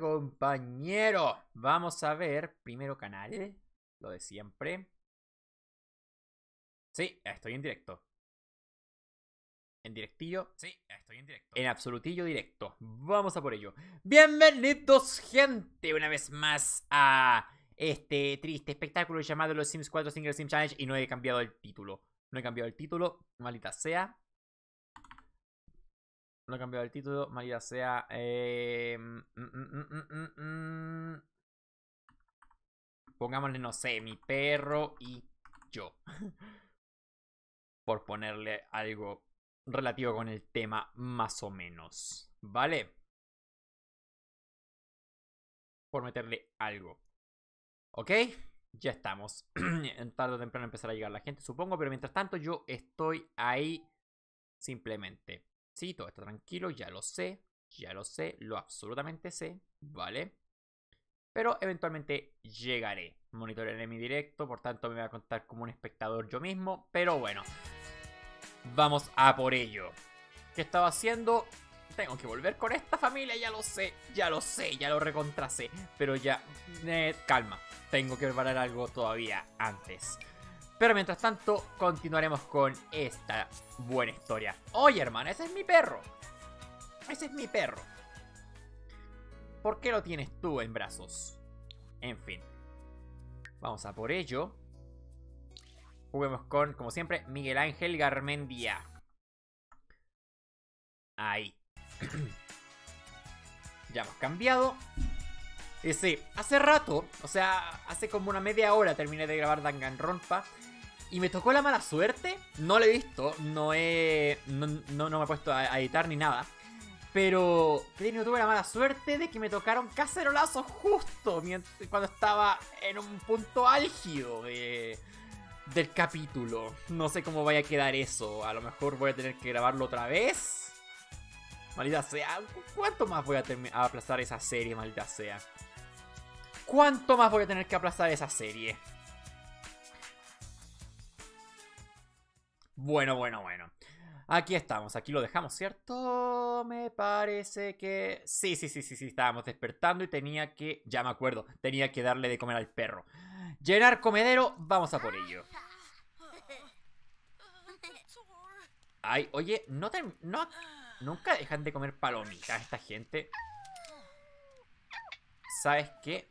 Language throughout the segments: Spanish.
compañero? Vamos a ver, primero canal, lo de siempre. Sí, estoy en directo. En directillo, sí, estoy en directo. En absolutillo directo. Vamos a por ello. Bienvenidos, gente, una vez más a este triste espectáculo llamado Los Sims 4 Single Sim Challenge. Y no he cambiado el título. No he cambiado el título, maldita sea. No he cambiado el título, maldita sea. Pongámosle, no sé, mi perro y yo. Por ponerle algo relativo con el tema, más o menos. ¿Vale? Por meterle algo. ¿Ok? Ya estamos. En tarde o temprano empezará a llegar la gente, supongo. Pero mientras tanto yo estoy ahí simplemente. Sí, todo está tranquilo, ya lo sé. Ya lo sé, lo absolutamente sé. ¿Vale? Pero eventualmente llegaré. Monitorearé mi directo, por tanto me voy a contar como un espectador yo mismo. Pero bueno, vamos a por ello. ¿Qué estaba haciendo? Tengo que volver con esta familia, ya lo sé, ya lo sé, ya lo recontrasé. Pero ya, calma, tengo que preparar algo todavía antes. Pero mientras tanto, continuaremos con esta buena historia. Oye, hermana, ese es mi perro. Ese es mi perro. ¿Por qué lo tienes tú en brazos? En fin. Vamos a por ello. Juguemos con, como siempre, Miguel Ángel Garmendia. Ahí. Ya hemos cambiado. Y sí, hace rato, o sea, hace como una media hora terminé de grabar Danganronpa. Y me tocó la mala suerte. No lo he visto, no me he puesto a editar ni nada. Pero tuve la mala suerte de que me tocaron cacerolazos justo cuando estaba en un punto álgido del capítulo. No sé cómo vaya a quedar eso. A lo mejor voy a tener que grabarlo otra vez. Maldita sea. ¿Cuánto más voy a aplazar esa serie, maldita sea? ¿Cuánto más voy a tener que aplazar esa serie? Bueno. Aquí estamos, aquí lo dejamos, ¿cierto? Me parece que... Sí, estábamos despertando y tenía que... Ya me acuerdo, tenía que darle de comer al perro. Llenar comedero, vamos a por ello. Ay, oye, nunca dejan de comer palomitas esta gente. ¿Sabes qué?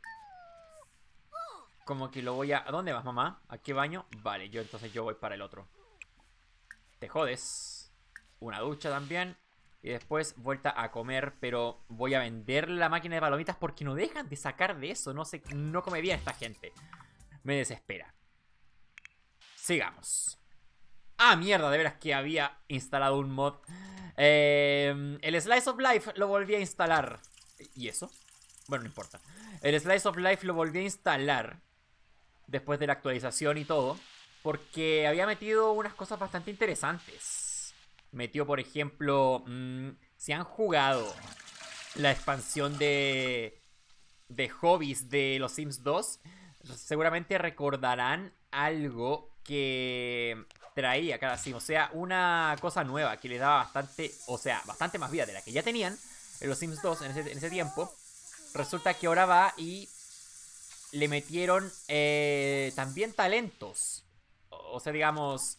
Como que lo voy a... ¿A dónde vas, mamá? ¿A qué baño? Vale, entonces yo voy para el otro. Te jodes. Una ducha también. Y después vuelta a comer. Pero voy a vender la máquina de palomitas porque no dejan de sacar de eso. No come bien esta gente. Me desespera. Sigamos. Ah, mierda, de veras que había instalado un mod. El Slice of Life lo volví a instalar. ¿Y eso? Bueno, no importa. El Slice of Life lo volví a instalar después de la actualización y todo, porque había metido unas cosas bastante interesantes. Metió, por ejemplo, si han jugado la expansión de hobbies de los Sims 2, seguramente recordarán algo que traía cada Sim. O sea, una cosa nueva que le daba bastante más vida de la que ya tenían en los Sims 2 en ese tiempo. Resulta que ahora va y le metieron también talentos. O sea, digamos...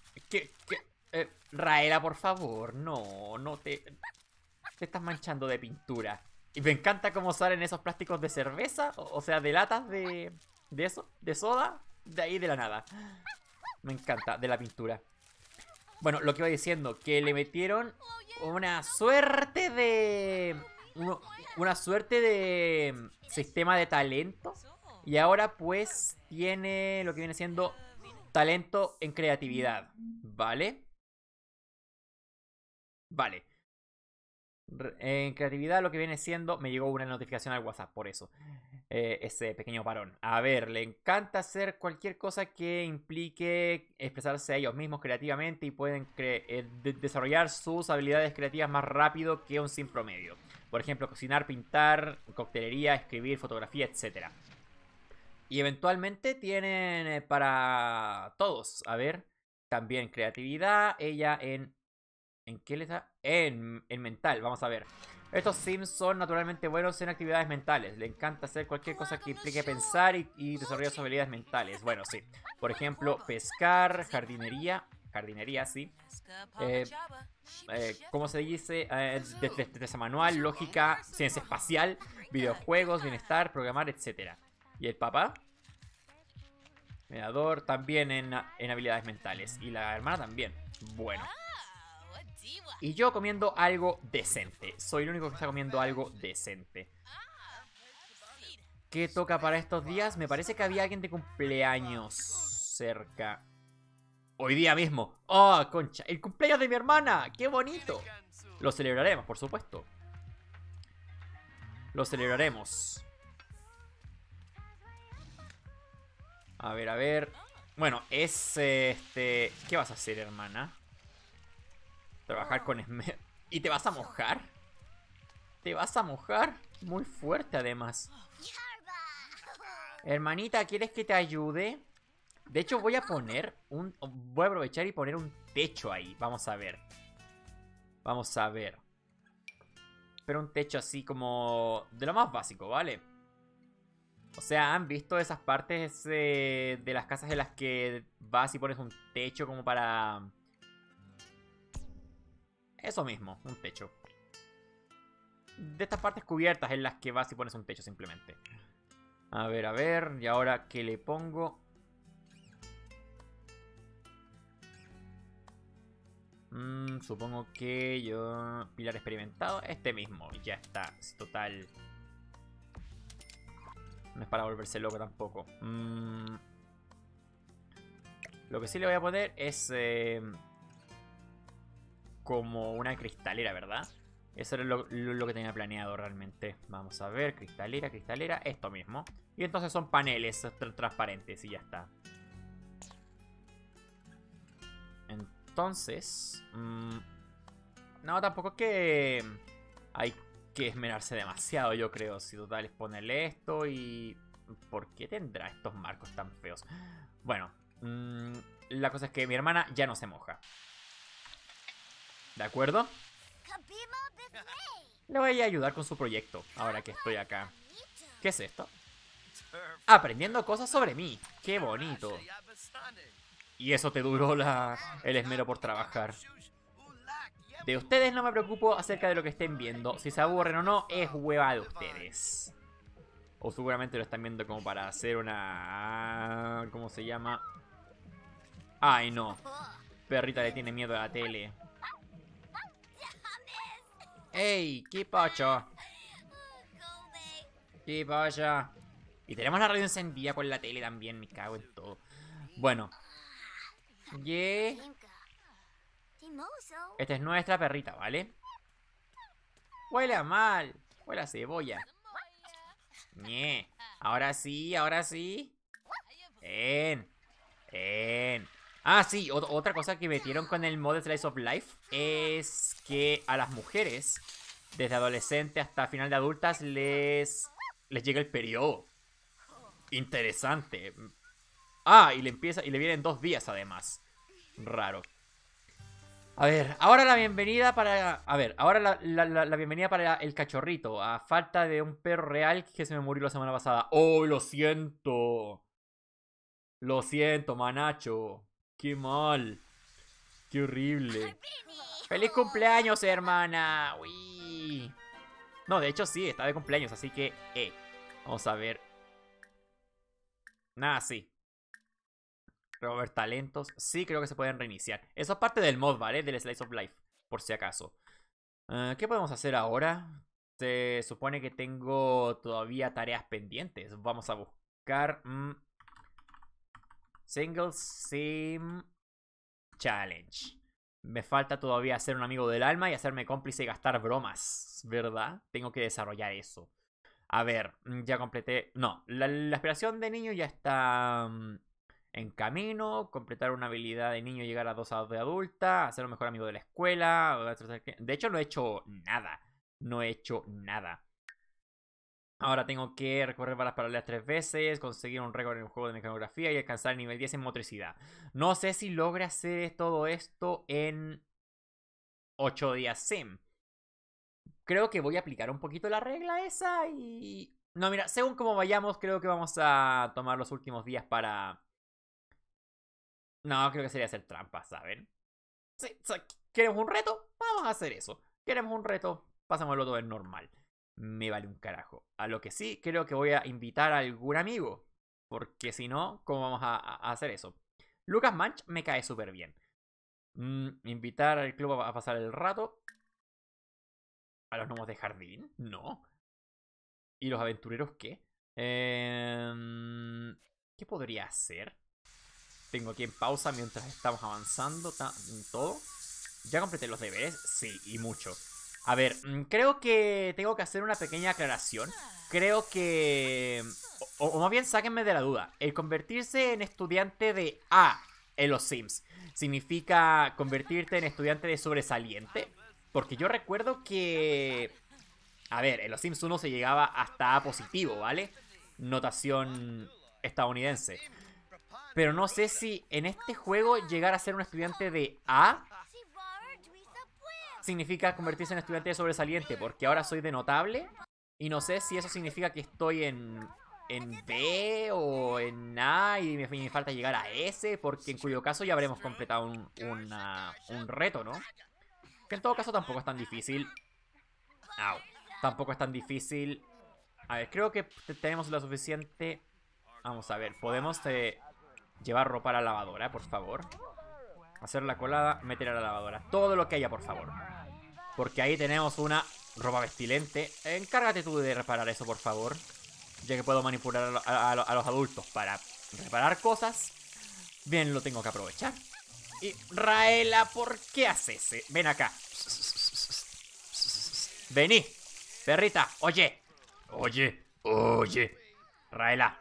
Raela, por favor, no te estás manchando de pintura. Y me encanta cómo salen esos plásticos de cerveza, o sea, de latas de eso, de soda, de ahí de la nada. Me encanta, de la pintura. Bueno, lo que iba diciendo, que le metieron una suerte de... Una suerte de sistema de talento. Y ahora pues tiene lo que viene siendo talento en creatividad. ¿Vale? Vale. En creatividad lo que viene siendo... Me llegó una notificación al WhatsApp por eso. Ese pequeño parón. A ver, le encanta hacer cualquier cosa que implique expresarse a ellos mismos creativamente y pueden desarrollar sus habilidades creativas más rápido que un sim promedio. Por ejemplo, cocinar, pintar, coctelería, escribir, fotografía, etc. Y eventualmente tienen para todos. A ver, también creatividad. Ella en... ¿En qué le da? en mental. Vamos a ver. Estos Sims son naturalmente buenos en actividades mentales. Le encanta hacer cualquier cosa que implique pensar y desarrollar sus habilidades mentales. Bueno, sí. Por ejemplo, pescar, jardinería. Jardinería, sí. ¿Cómo se dice? Destreza manual, lógica, ciencia espacial, videojuegos, bienestar, programar, etc. ¿Y el papá? Mediador también en habilidades mentales. Y la hermana también. Bueno. Y yo comiendo algo decente. Soy el único que está comiendo algo decente. ¿Qué toca para estos días? Me parece que había alguien de cumpleaños cerca. Hoy día mismo. ¡Oh, concha! ¡El cumpleaños de mi hermana! ¡Qué bonito! Lo celebraremos, por supuesto. Lo celebraremos. A ver, a ver. Bueno, es ¿qué vas a hacer, hermana? Trabajar con esmero. ¿Y te vas a mojar? ¿Te vas a mojar? Muy fuerte, además. Hermanita, ¿quieres que te ayude? De hecho, voy a poner un... Voy a aprovechar y poner un techo ahí. Vamos a ver. Vamos a ver. Pero un techo así como... de lo más básico, ¿vale? O sea, ¿han visto esas partes de las casas en las que vas y pones un techo como para... Eso mismo, un techo. De estas partes cubiertas en las que vas y pones un techo simplemente. A ver, y ahora ¿qué le pongo? Supongo que yo... Pilar experimentado, este mismo, ya está, es total. No es para volverse loco tampoco. Lo que sí le voy a poner es... como una cristalera, ¿verdad? Eso era lo que tenía planeado realmente. Vamos a ver, cristalera, cristalera, esto mismo. Y entonces son paneles transparentes y ya está. Entonces... no, tampoco es que hay que esmerarse demasiado, yo creo. Si total es ponerle esto y... ¿Por qué tendrá estos marcos tan feos? Bueno, la cosa es que mi hermana ya no se moja. ¿De acuerdo? Le voy a ayudar con su proyecto, ahora que estoy acá. ¿Qué es esto? Aprendiendo cosas sobre mí. ¡Qué bonito! Y eso te duró el esmero por trabajar. De ustedes no me preocupo acerca de lo que estén viendo. Si se aburren o no, es hueva de ustedes. O seguramente lo están viendo como para hacer una... ¿Cómo se llama? Ay, no. Perrita le tiene miedo a la tele. ¡Ey! ¿Qué pasa? ¿Qué pasa? Y tenemos la radio encendida con la tele también. Me cago en todo. Bueno. Yeah. Esta es nuestra perrita, ¿vale? Huele a mal. Huele a cebolla. Ñe. Ahora sí, ahora sí. Ah, sí, otra cosa que metieron con el mod de Slice of Life es que a las mujeres, desde adolescente hasta final de adultas, les llega el periodo. Interesante. Ah, y le vienen 2 días además. Raro. A ver, ahora la bienvenida para... A ver, ahora la bienvenida para el cachorrito. A falta de un perro real que se me murió la semana pasada. ¡Oh, lo siento! Lo siento, manacho. Qué mal. Qué horrible. ¡Feliz cumpleaños, hermana! Uy. No, de hecho sí, está de cumpleaños, así que... Vamos a ver. Nada, sí. Remover talentos. Sí, creo que se pueden reiniciar. Eso es parte del mod, ¿vale? Del Slice of Life, por si acaso. ¿Qué podemos hacer ahora? Se supone que tengo todavía tareas pendientes. Vamos a buscar... Single Sim Challenge. Me falta todavía ser un amigo del alma y hacerme cómplice y gastar bromas, ¿verdad? Tengo que desarrollar eso. A ver, ya completé... No, la aspiración de niño ya está en camino. Completar una habilidad de niño, llegar a 2 años de adulta. Hacer un mejor amigo de la escuela. De hecho, no he hecho nada. No he hecho nada. Ahora tengo que recorrer balas paralelas 3 veces, conseguir un récord en el juego de mecanografía y alcanzar el nivel 10 en motricidad. No sé si logre hacer todo esto en 8 días sim. Creo que voy a aplicar un poquito la regla esa y... No, mira, según cómo vayamos, creo que vamos a tomar los últimos días para... No, creo que sería hacer trampas, ¿saben? Sí, ¿queremos un reto? Vamos a hacer eso. ¿Queremos un reto? Pasémoslo todo en normal. Me vale un carajo. A lo que sí, creo que voy a invitar a algún amigo. Porque si no, ¿cómo vamos a hacer eso? Lucas Manch me cae súper bien. Invitar al club a pasar el rato. ¿A los gnomos de jardín? No. ¿Y los aventureros qué? ¿Qué podría hacer? Tengo aquí en pausa mientras estamos avanzando todo. ¿Ya completé los deberes? Sí, y mucho. A ver, creo que tengo que hacer una pequeña aclaración. Creo que... O más bien, sáquenme de la duda. El convertirse en estudiante de A en los Sims ¿significa convertirte en estudiante de sobresaliente? Porque yo recuerdo que... A ver, en los Sims 1 se llegaba hasta A positivo, ¿vale? Notación estadounidense. Pero no sé si en este juego llegar a ser un estudiante de A significa convertirse en estudiante de sobresaliente, porque ahora soy de notable y no sé si eso significa que estoy en B o en A y me falta llegar a S, porque en cuyo caso ya habremos completado un reto, ¿no? Que en todo caso tampoco es tan difícil. Au. Tampoco es tan difícil. A ver, creo que tenemos lo suficiente. Vamos a ver, podemos llevar ropa a la lavadora, por favor. Hacer la colada, meter a la lavadora. Todo lo que haya, por favor. Porque ahí tenemos una ropa vestilente. Encárgate tú de reparar eso, por favor. Ya que puedo manipular a los adultos para reparar cosas. Bien, lo tengo que aprovechar. Y Raela, ¿por qué haces? Ven acá. Vení. Perrita, oye. Oye. Raela.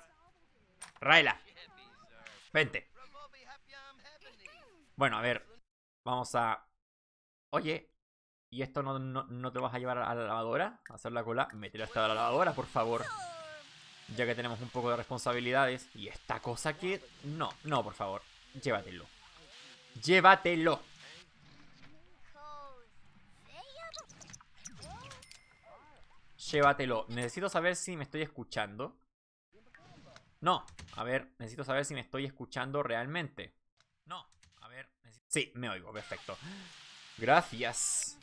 Vente. Bueno, a ver. Vamos a... Oye. ¿Y esto no te vas a llevar a la lavadora? ¿A hacer la cola? Mételo hasta la lavadora, por favor. Ya que tenemos un poco de responsabilidades. Y esta cosa que... No, por favor. Llévatelo. Llévatelo. Necesito saber si me estoy escuchando. No. A ver, necesito saber si me estoy escuchando realmente. No. A ver. Sí, me oigo. Perfecto. Gracias.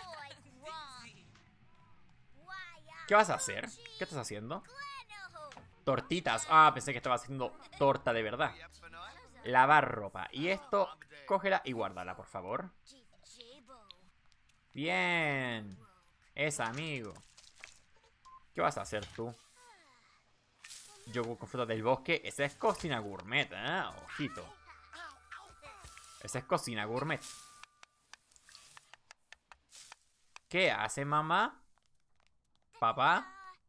¿Qué vas a hacer? ¿Qué estás haciendo? Tortitas. Ah, pensé que estaba haciendo torta de verdad. Lavar ropa. Y esto, cógela y guárdala, por favor. Bien. Esa, amigo. ¿Qué vas a hacer tú? Yogur con frutas del bosque. Esa es cocina gourmet, ¿eh? Ojito. Esa es cocina gourmet. ¿Qué hace, mamá? ¿Papá?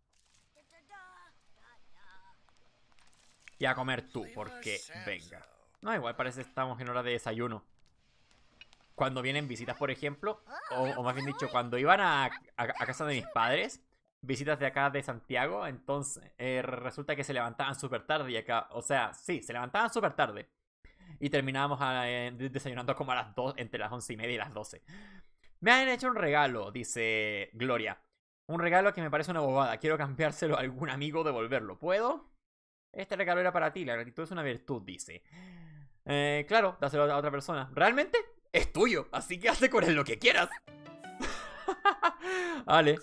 Y a comer tú, porque venga. No, igual parece que estamos en hora de desayuno. Cuando vienen visitas, por ejemplo, o más bien dicho, cuando iban a casa de mis padres, visitas de acá de Santiago, entonces resulta que se levantaban súper tarde y acá, o sea, sí, se levantaban súper tarde. Y terminábamos desayunando como a las 2, entre las 11:30 y las 12. Me han hecho un regalo, dice Gloria. Un regalo que me parece una bobada. Quiero cambiárselo a algún amigo o devolverlo. ¿Puedo? Este regalo era para ti. La gratitud es una virtud, dice. Claro, dáselo a otra persona. ¿Realmente? Es tuyo, así que hazte con él lo que quieras. Vale.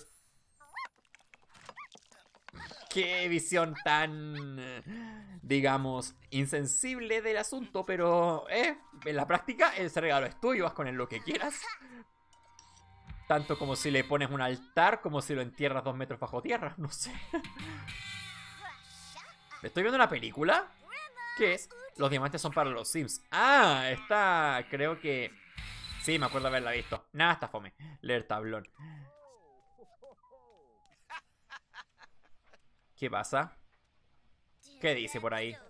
Qué visión tan, digamos, insensible del asunto, pero en la práctica ese regalo es tuyo, haz con él lo que quieras. Tanto como si le pones un altar, como si lo entierras 2 metros bajo tierra, no sé. ¿Estoy viendo una película? ¿Qué es? Los diamantes son para los Sims. Ah, está, creo que... Sí, me acuerdo haberla visto. Nada, está fome. Leer tablón. ¿Qué pasa? ¿Qué dice por ahí?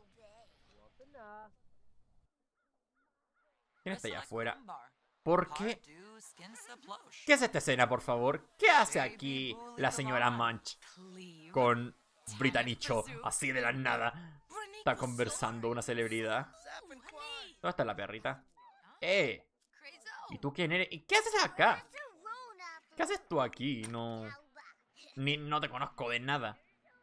¿Quién está allá afuera? ¿Por qué? ¿Qué es esta escena, por favor? ¿Qué hace aquí la señora Munch con Britanicho así de la nada? Está conversando una celebridad. ¿Dónde está la perrita? ¡Eh! ¿Y tú quién eres? ¿Y qué haces acá? ¿Qué haces tú aquí? No te conozco de nada.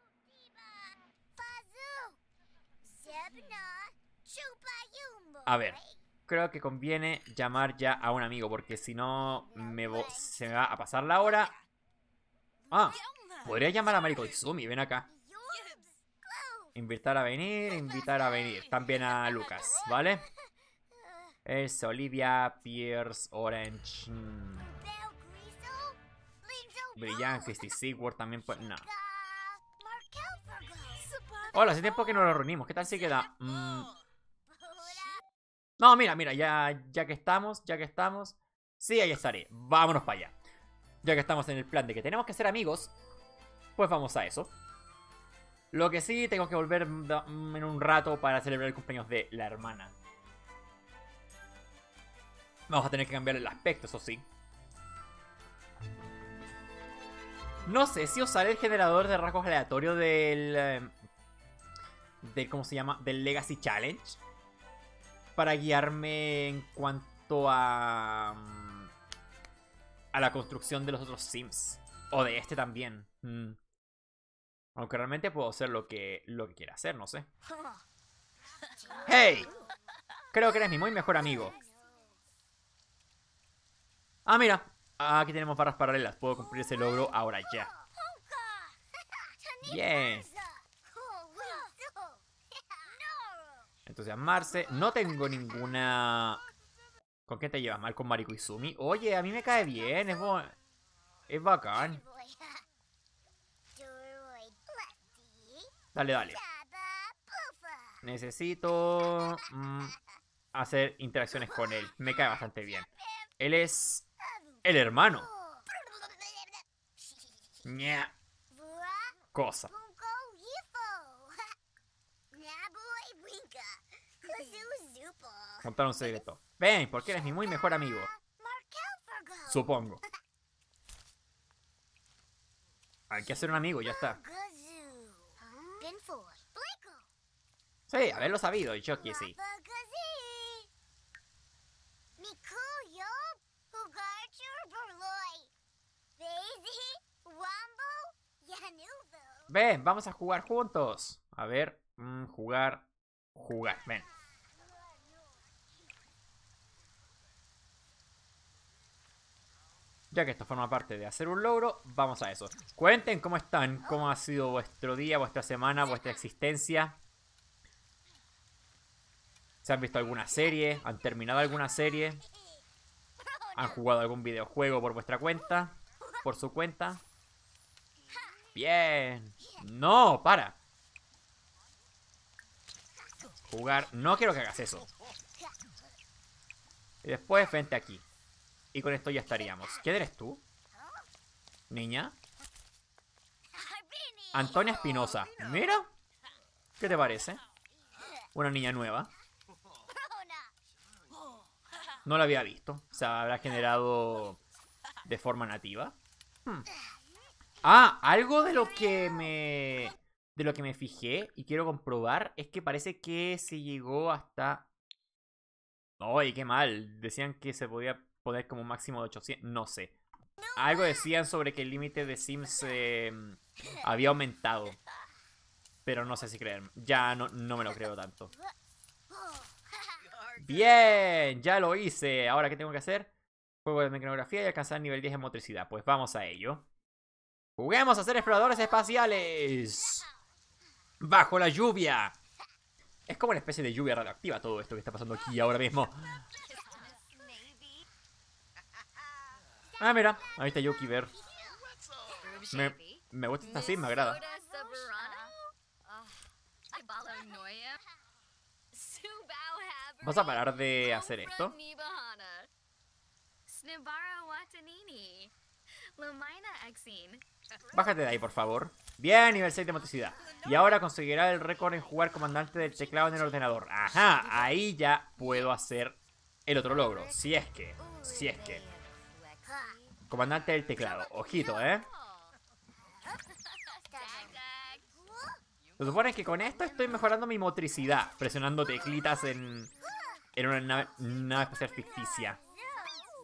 A ver, creo que conviene llamar ya a un amigo, porque si no se me va a pasar la hora. Ah, podría llamar a Mariko Izumi, ven acá. Invitar a venir. También a Lucas, ¿vale? Es Olivia, Pierce, Orange. Brillant, Christy Sigurd también. No. Hola, hace tiempo que no nos reunimos. ¿Qué tal si queda? No, mira, ya que estamos. Sí, ahí estaré. Vámonos para allá. Ya que estamos en el plan de que tenemos que ser amigos, pues vamos a eso. Lo que sí, tengo que volver en un rato para celebrar el cumpleaños de la hermana. Vamos a tener que cambiar el aspecto, eso sí. No sé si usar el generador de rasgos aleatorios del ¿cómo se llama? Del Legacy Challenge. Para guiarme en cuanto a la construcción de los otros Sims. O de este también. Aunque realmente puedo hacer lo que quiera hacer, no sé. ¡Hey! Creo que eres mi muy mejor amigo. Ah, mira. Aquí tenemos barras paralelas. Puedo cumplir ese logro ahora ya. Bien. Entusiasmarse. No tengo ninguna... ¿Con qué te llevas mal? Con Mariko Izumi. Oye, a mí me cae bien. Es bacán. Dale. Necesito hacer interacciones con él. Me cae bastante bien. Él es el hermano. Ña. Cosa. Contar un secreto. Ven, porque eres mi muy mejor amigo. Supongo. Hay que hacer un amigo, ya está. Sí, haberlo sabido, yo que sí. Ven, vamos a jugar juntos. A ver, jugar. Ven. Ya que esto forma parte de hacer un logro, vamos a eso. Cuenten cómo están, cómo ha sido vuestro día, vuestra semana, vuestra existencia. ¿Se han visto alguna serie? ¿Han terminado alguna serie? ¿Han jugado algún videojuego por vuestra cuenta? ¿Por su cuenta? Bien. No, para. Jugar. No quiero que hagas eso. Y después vente aquí. Y con esto ya estaríamos. ¿Quién eres tú? ¿Niña? Antonia Espinosa. Mira. ¿Qué te parece? Una niña nueva. No la había visto. O sea, habrá generado de forma nativa. Ah, algo de lo que me fijé y quiero comprobar es que parece que se llegó hasta... ¡Ay, qué mal! Decían que se podía poner como máximo de 800. No sé. Algo decían sobre que el límite de Sims había aumentado. Pero no sé si creer. Ya no me lo creo tanto. ¡Bien! Ya lo hice. ¿Ahora qué tengo que hacer? Juego de mecanografía y alcanzar nivel 10 en motricidad. Pues vamos a ello. ¡Juguemos a ser exploradores espaciales! ¡Bajo la lluvia! Es como una especie de lluvia radioactiva todo esto que está pasando aquí ahora mismo. Ah, mira. Ahí está Yuki Ver. Me gusta esta sim, me agrada. ¿Vas a parar de hacer esto? Bájate de ahí, por favor. Bien, nivel 6 de motricidad. Y ahora conseguirá el récord en jugar comandante del teclado en el ordenador. Ajá, ahí ya puedo hacer el otro logro. Si es que. Comandante del teclado. Ojito, Se supone que con esto estoy mejorando mi motricidad. Presionando teclitas en una nave espacial ficticia.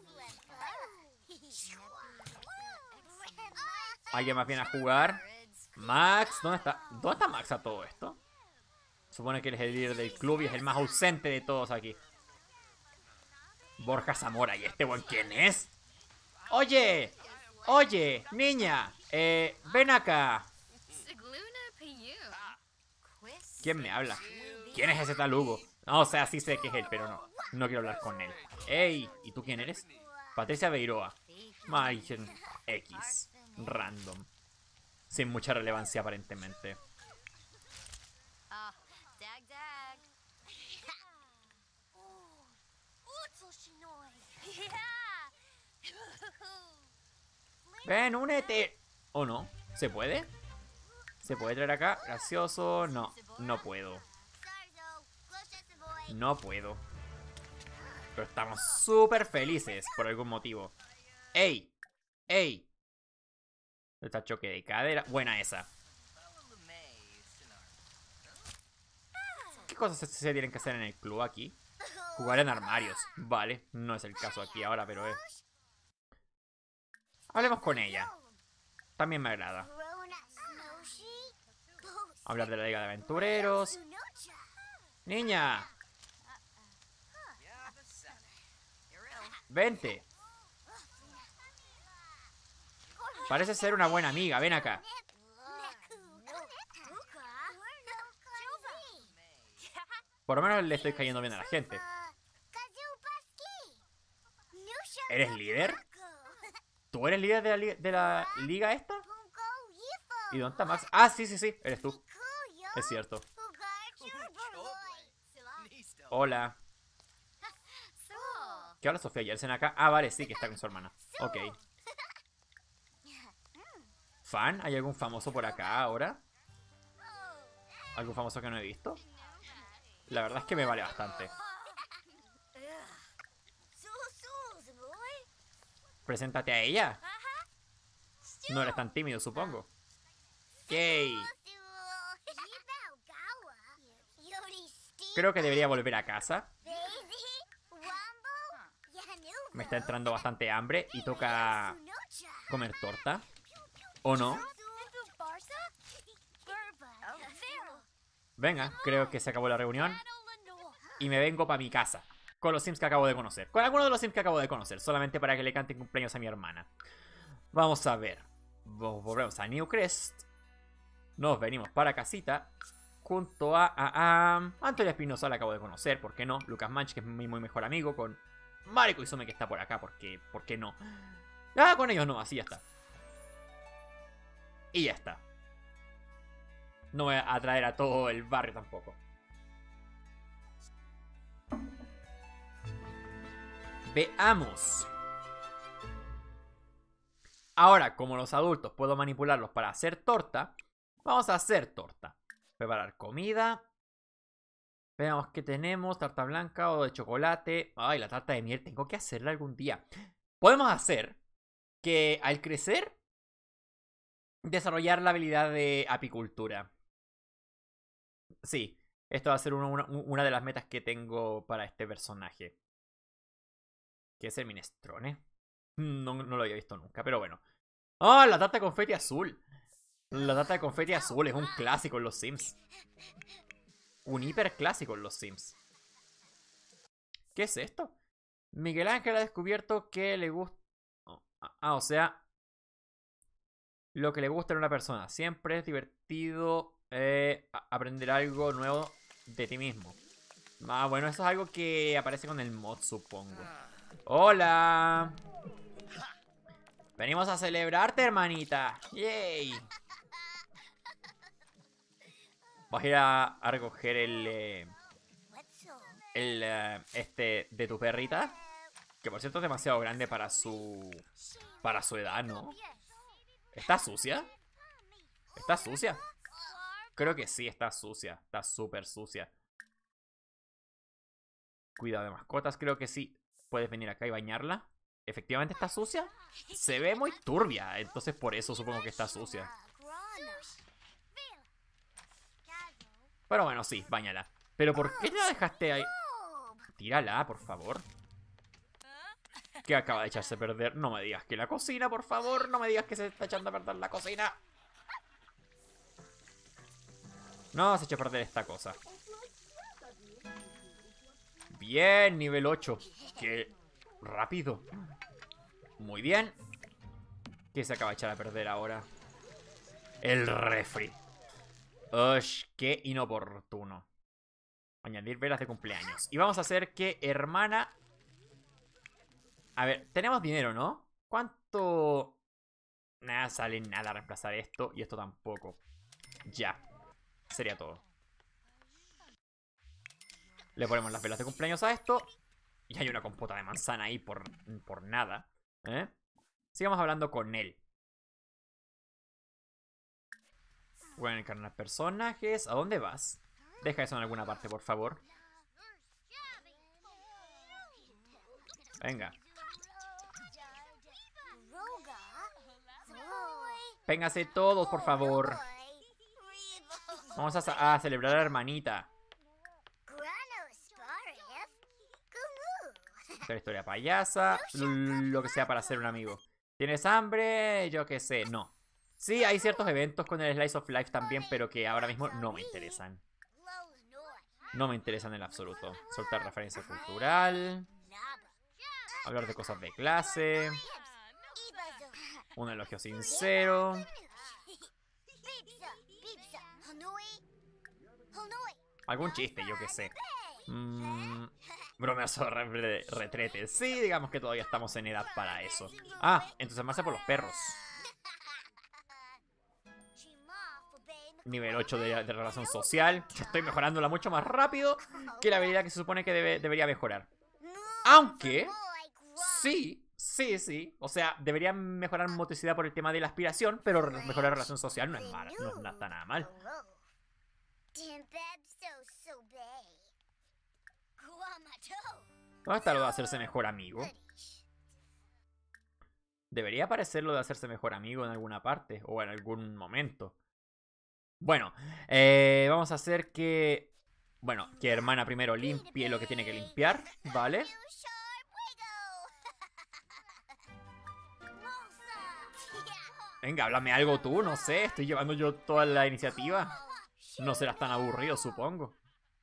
¿Alguien más viene a jugar? Max, ¿dónde está? ¿Dónde está Max a todo esto? Supone que él es el líder del club y es el más ausente de todos aquí. Borja Zamora, ¿y este buen quién es? ¡Oye! ¡Oye! ¡Niña! Ven acá. ¿Quién me habla? ¿Quién es ese tal Hugo? No, o sea, sí sé que es él, pero no. No quiero hablar con él. ¡Ey! ¿Y tú quién eres? Patricia Beiroa. Margen X. Random. Sin mucha relevancia aparentemente. Ven, únete. ¿O no? ¿Se puede? ¿Se puede traer acá? Gracioso. No, no puedo. No puedo. Pero estamos súper felices por algún motivo. ¡Ey! ¡Ey! Está choque de cadera. Buena esa. ¿Qué cosas se tienen que hacer en el club aquí? Jugar en armarios. Vale, no es el caso aquí ahora, pero hablemos con ella. También me agrada. Hablar de la Liga de Aventureros. Niña. Vente. Parece ser una buena amiga. Ven acá. Por lo menos le estoy cayendo bien a la gente. ¿Eres líder? ¿Tú eres líder de la liga esta? ¿Y dónde está Max? Ah, sí, sí, sí. Eres tú. Es cierto. Hola. ¿Qué habla Sofía Yersen acá? Ah, vale, sí, que está con su hermana. Ok. ¿Fan? ¿Hay algún famoso por acá ahora? ¿Algún famoso que no he visto? La verdad es que me vale bastante. Preséntate a ella. No eres tan tímido, supongo. ¡Yay! Creo que debería volver a casa. Me está entrando bastante hambre y toca comer torta. ¿O no? Venga, creo que se acabó la reunión. Y me vengo para mi casa. Con los Sims que acabo de conocer. Con algunos de los Sims que acabo de conocer. Solamente para que le canten cumpleaños a mi hermana. Vamos a ver. Volvemos a Newcrest. Nos venimos para casita. Junto a Antonio Espinosa, la acabo de conocer. ¿Por qué no? Lucas Manch, que es mi muy mejor amigo. Con Mariko Izume, que está por acá. ¿Por qué no? Ah, con ellos no, así ya está. Y ya está. No voy a atraer a todo el barrio tampoco. Veamos. Ahora, como los adultos puedo manipularlos para hacer torta, vamos a hacer torta. Preparar comida. Veamos qué tenemos. Tarta blanca o de chocolate. Ay, la tarta de miel. Tengo que hacerla algún día. Podemos hacer que al crecer desarrollar la habilidad de apicultura. Sí, esto va a ser una de las metas que tengo para este personaje. ¿Qué es el minestrone? No lo había visto nunca, pero bueno. ¡Ah! La tarta de confeti azul. La tarta de confeti azul es un clásico en los Sims. Un hiper clásico en los Sims. ¿Qué es esto? Miguel Ángel ha descubierto que le gusta... o sea... Lo que le gusta a una persona. Siempre es divertido aprender algo nuevo de ti mismo. Ah, bueno, eso es algo que aparece con el mod, supongo. ¡Hola! Venimos a celebrarte, hermanita. ¡Yay! Vas a ir a recoger este de tu perrita. Que por cierto es demasiado grande para su edad, ¿no? ¿Está sucia? ¿Está sucia? Creo que sí, está sucia. Está súper sucia. Cuidado de mascotas, creo que sí. Puedes venir acá y bañarla. ¿Efectivamente está sucia? Se ve muy turbia, entonces por eso supongo que está sucia. Pero bueno, sí, báñala. ¿Pero por qué te la dejaste ahí? Tírala, por favor. ¿Qué acaba de echarse a perder? No me digas que la cocina, por favor. No me digas que se está echando a perder la cocina. No, se echó a perder esta cosa. Bien, nivel 8. Qué rápido. Muy bien. ¿Qué se acaba de echar a perder ahora? El refri. Ush, qué inoportuno. Añadir velas de cumpleaños. Y vamos a hacer que hermana... A ver, tenemos dinero, ¿no? ¿Cuánto? Nada, sale nada a reemplazar esto. Y esto tampoco. Ya. Sería todo. Le ponemos las velas de cumpleaños a esto. Y hay una compota de manzana ahí por nada. ¿Eh? Sigamos hablando con él. Voy a encarnar personajes. ¿A dónde vas? Deja eso en alguna parte, por favor. Venga. Véngase todos, por favor. Vamos a celebrar a la hermanita. Hacer historia payasa. Lo que sea para ser un amigo. ¿Tienes hambre? Yo qué sé. No. Sí, hay ciertos eventos con el Slice of Life también, pero que ahora mismo no me interesan. No me interesan en absoluto. Soltar referencia cultural. Hablar de cosas de clase. Un elogio sincero. Algún chiste, yo qué sé. Bromeazo retrete. Sí, digamos que todavía estamos en edad para eso. Ah, entusiasmarse por los perros. Nivel 8 de relación social. Yo estoy mejorándola mucho más rápido que la habilidad que se supone que debería mejorar. Aunque... Sí. O sea, debería mejorar motricidad por el tema de la aspiración, pero mejorar relación social no es mala, no está nada mal. ¿Dónde está lo de hacerse mejor amigo? Debería aparecer lo de hacerse mejor amigo en alguna parte o en algún momento. Bueno, vamos a hacer que... Bueno, que hermana primero limpie lo que tiene que limpiar, ¿vale? Venga, háblame algo tú, no sé. Estoy llevando yo toda la iniciativa. No serás tan aburrido, supongo.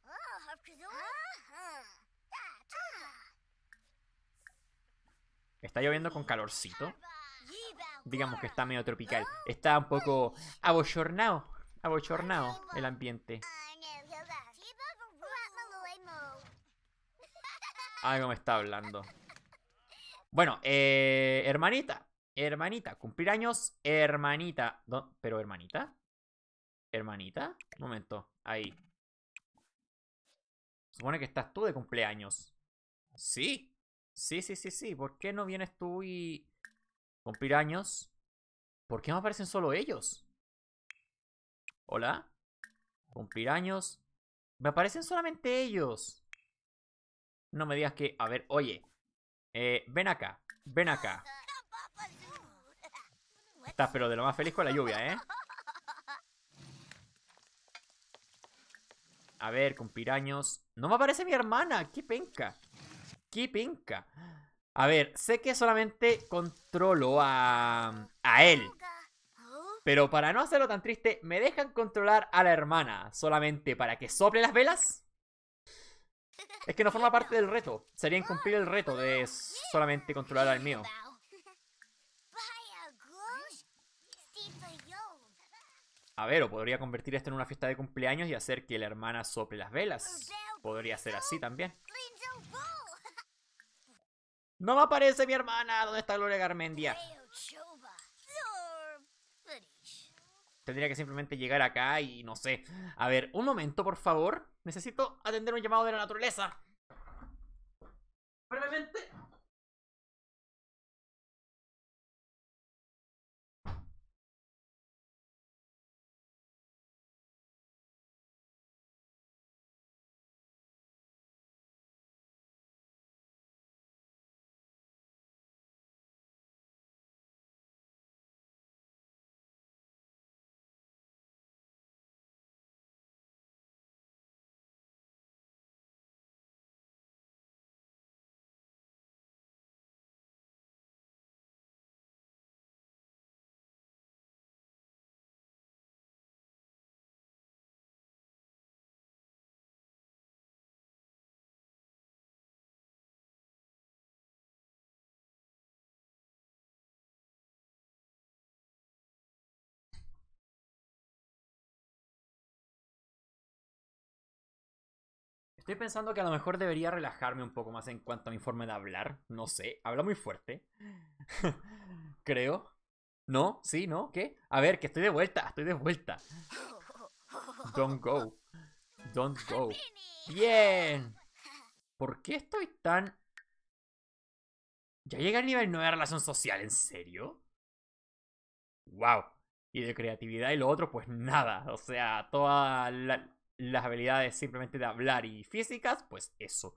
Está lloviendo con calorcito. Digamos que está medio tropical. Está un poco abochornado el ambiente. Algo me está hablando. Bueno, hermanita, cumplir años, hermanita. ¿Pero hermanita? ¿Hermanita? Un momento, ahí. Supone que estás tú de cumpleaños. Sí. Sí. ¿Por qué no vienes tú y cumplir años? ¿Por qué no aparecen solo ellos? ¿Hola? Cumplir años. Me aparecen solamente ellos. No me digas que... A ver, oye. Ven acá. Ven acá. Estás pero de lo más feliz con la lluvia, ¿eh? A ver, cumplir años. No me aparece mi hermana. ¡Qué penca! ¡Qué penca! A ver, sé que solamente controlo a él. Pero para no hacerlo tan triste, ¿me dejan controlar a la hermana solamente para que sople las velas? Es que no forma parte del reto. Sería incumplir el reto de solamente controlar al mío. A ver, o podría convertir esto en una fiesta de cumpleaños y hacer que la hermana sople las velas. Podría ser así también. ¡No me aparece mi hermana! ¿Dónde está Gloria Garmendia? Tendría que simplemente llegar acá y no sé. A ver, un momento, por favor. Necesito atender un llamado de la naturaleza. Brevemente. Estoy pensando que a lo mejor debería relajarme un poco más en cuanto a mi forma de hablar. No sé, habla muy fuerte. Creo. ¿No? ¿Sí? ¿No? ¿Qué? A ver, que estoy de vuelta, estoy de vuelta. Don't go. Don't go. Bien. ¿Por qué estoy tan...? ¿Ya llega al nivel 9 de relación social? ¿En serio? Wow. Y de creatividad y lo otro, pues nada. O sea, todas las habilidades simplemente de hablar y físicas, pues eso.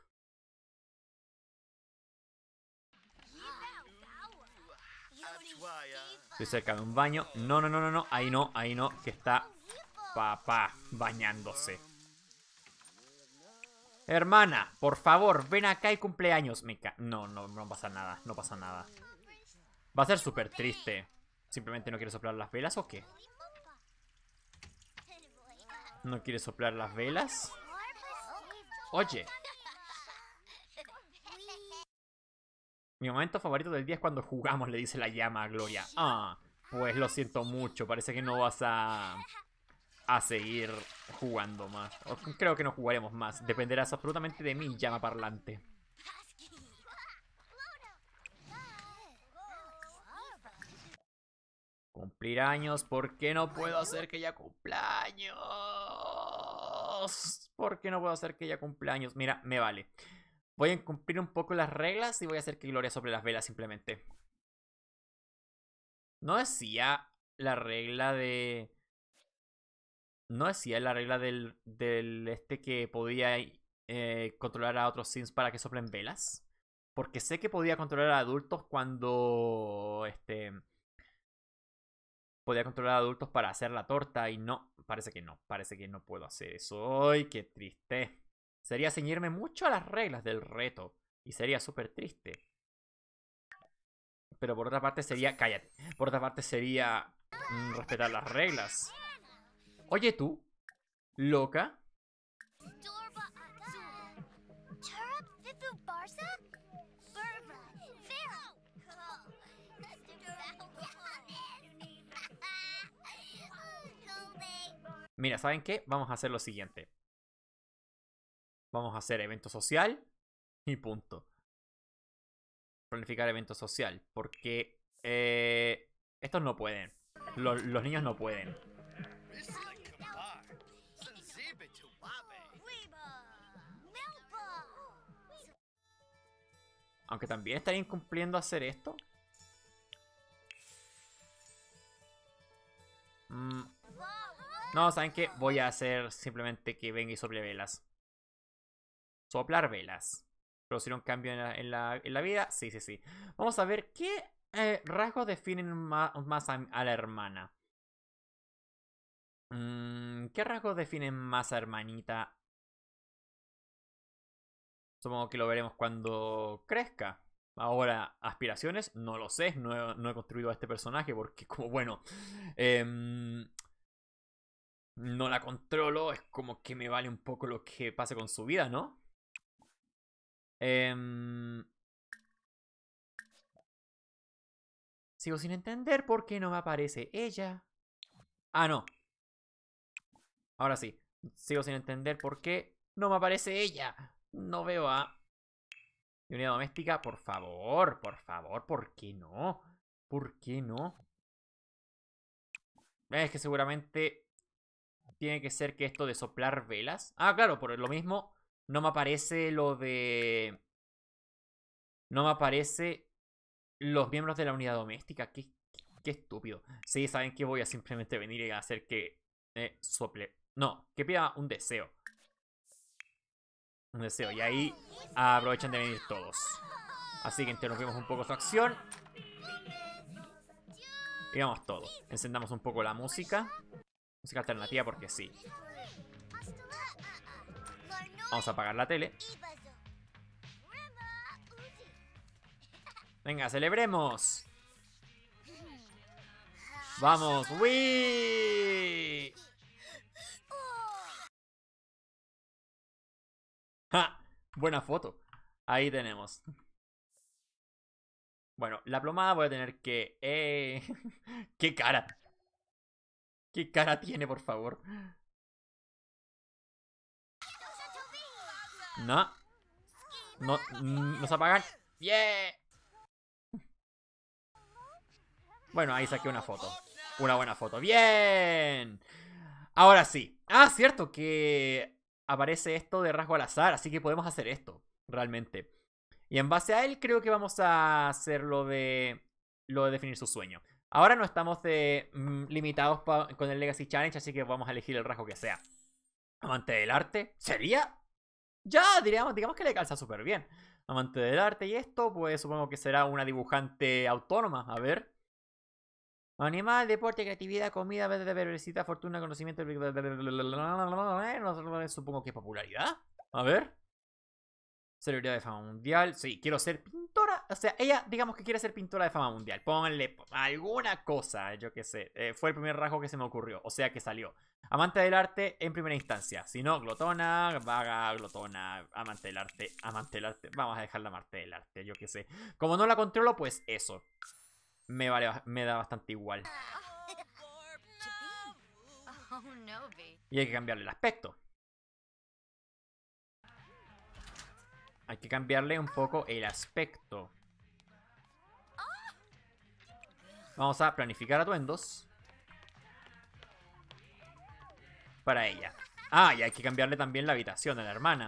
Estoy cerca de un baño. No, no, no, no, no. Ahí no, ahí no. Que está papá bañándose. Hermana, por favor, ven acá y cumpleaños. No, no, no pasa nada. No pasa nada. Va a ser súper triste. ¿Simplemente no quiere soplar las velas o qué? ¿No quiere soplar las velas? Oye. Mi momento favorito del día es cuando jugamos, le dice la llama a Gloria. Ah, pues lo siento mucho. Parece que no vas a seguir jugando más. O creo que no jugaremos más. Dependerás absolutamente de mi llama parlante. Cumplir años. ¿Por qué no puedo hacer que ella cumpla años? ¿Por qué no puedo hacer que ella cumpla años? Mira, me vale. Voy a cumplir un poco las reglas y voy a hacer que Gloria sople las velas simplemente. No decía la regla de... No decía la regla del este que podía controlar a otros Sims para que soplen velas. Porque sé que podía controlar a adultos cuando... Podía controlar a adultos para hacer la torta y no. Parece que no. Parece que no puedo hacer eso. ¡Ay, qué triste! Sería ceñirme mucho a las reglas del reto. Y sería súper triste. Pero por otra parte sería... Cállate. Por otra parte sería... respetar las reglas. Oye tú, loca. Mira, ¿saben qué? Vamos a hacer lo siguiente. Vamos a hacer evento social y punto. Planificar evento social. Porque estos no pueden. Los niños no pueden. Aunque también estarían cumpliendo hacer esto. No, ¿saben qué? Voy a hacer simplemente que venga y sople velas. Soplar velas. ¿Producir un cambio en la vida? Sí, sí, sí. Vamos a ver qué rasgos definen más a la hermana. ¿Qué rasgos definen más a hermanita? Supongo que lo veremos cuando crezca. Ahora, aspiraciones, no lo sé. No he construido a este personaje porque, como bueno, no la controlo. Es como que me vale un poco lo que pase con su vida, ¿no? Sigo sin entender por qué no me aparece ella. Ah, no. Ahora sí. Sigo sin entender por qué no me aparece ella. No veo a... Unidad doméstica, por favor, ¿por qué no? ¿Por qué no? Es que seguramente tiene que ser que esto de soplar velas. Ah, claro, por lo mismo no me aparece lo de... No me aparece los miembros de la unidad doméstica. Qué estúpido. Sí, saben que voy a simplemente venir y hacer que sople. No, que pida un deseo. Un deseo. Y ahí aprovechan de venir todos. Así que interrumpimos un poco su acción. Y vamos todo. Encendamos un poco la música. Música alternativa porque sí. Vamos a apagar la tele. Venga, celebremos. Vamos. ¡Wii! ¡Ja! Buena foto. Ahí tenemos. Bueno, la plomada voy a tener que... ¡Qué cara! ¿Qué cara tiene, por favor? No. No, nos apagan. ¡Yeah! Bueno, ahí saqué una foto. Una buena foto. ¡Bien! Ahora sí. Ah, cierto que aparece esto de rasgo al azar, así que podemos hacer esto, realmente. Y en base a él creo que vamos a hacer lo de definir su sueño. Ahora no estamos limitados con el Legacy Challenge, así que vamos a elegir el rasgo que sea. Amante del arte. ¿Sería? Ya, digamos que le calza súper bien. Amante del arte y esto, pues supongo que será una dibujante autónoma. A ver. Animal, deporte, creatividad, comida, velocidad, fortuna, conocimiento. Supongo que popularidad. A ver. Celebridad de fama mundial. Sí, quiero ser pintora. O sea, ella, digamos que quiere ser pintora de fama mundial. Pónganle alguna cosa, yo qué sé. Fue el primer rasgo que se me ocurrió. O sea, que salió. Amante del arte en primera instancia. Si no, glotona, vaga, glotona, amante del arte, amante del arte. Vamos a dejar la amante del arte, yo qué sé. Como no la controlo, pues eso. Me da bastante igual. Y hay que cambiarle el aspecto. Hay que cambiarle un poco el aspecto. Vamos a planificar atuendos para ella. Ah, y hay que cambiarle también la habitación a la hermana.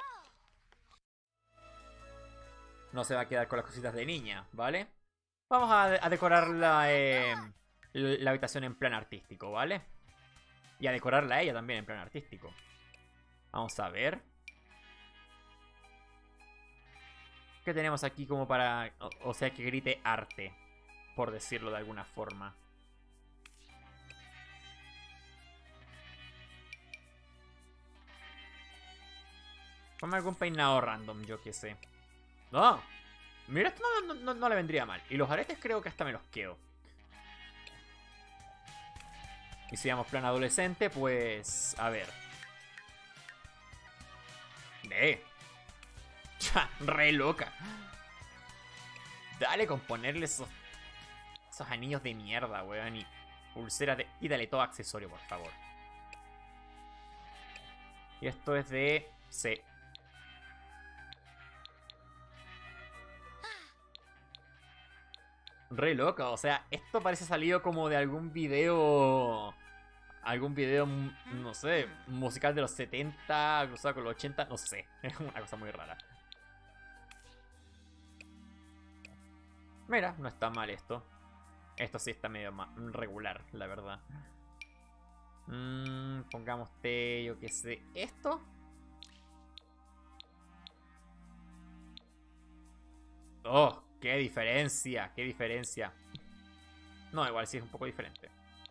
No se va a quedar con las cositas de niña, ¿vale? Vamos a decorar la habitación en plan artístico, ¿vale? Y a decorarla a ella también en plan artístico. Vamos a ver. ¿Qué tenemos aquí como para... O sea, que grite arte, por decirlo de alguna forma? Ponme algún peinado random, yo qué sé. ¡No! Mira, esto no le vendría mal. Y los aretes creo que hasta me los quedo. Y si vamos plan adolescente, pues... A ver. Re loca. Dale con ponerle esos anillos de mierda, weón. Y pulseras de... Y dale todo accesorio, por favor. Y esto es de... C. Re loca, o sea, esto parece salido como de algún video... Algún video, no sé, musical de los 70, cruzado con los 80, no sé. Es una cosa muy rara. Mira, no está mal esto. Esto sí está medio regular, la verdad. Pongámoste, yo qué sé, esto. Oh, qué diferencia, qué diferencia. No, igual sí es un poco diferente.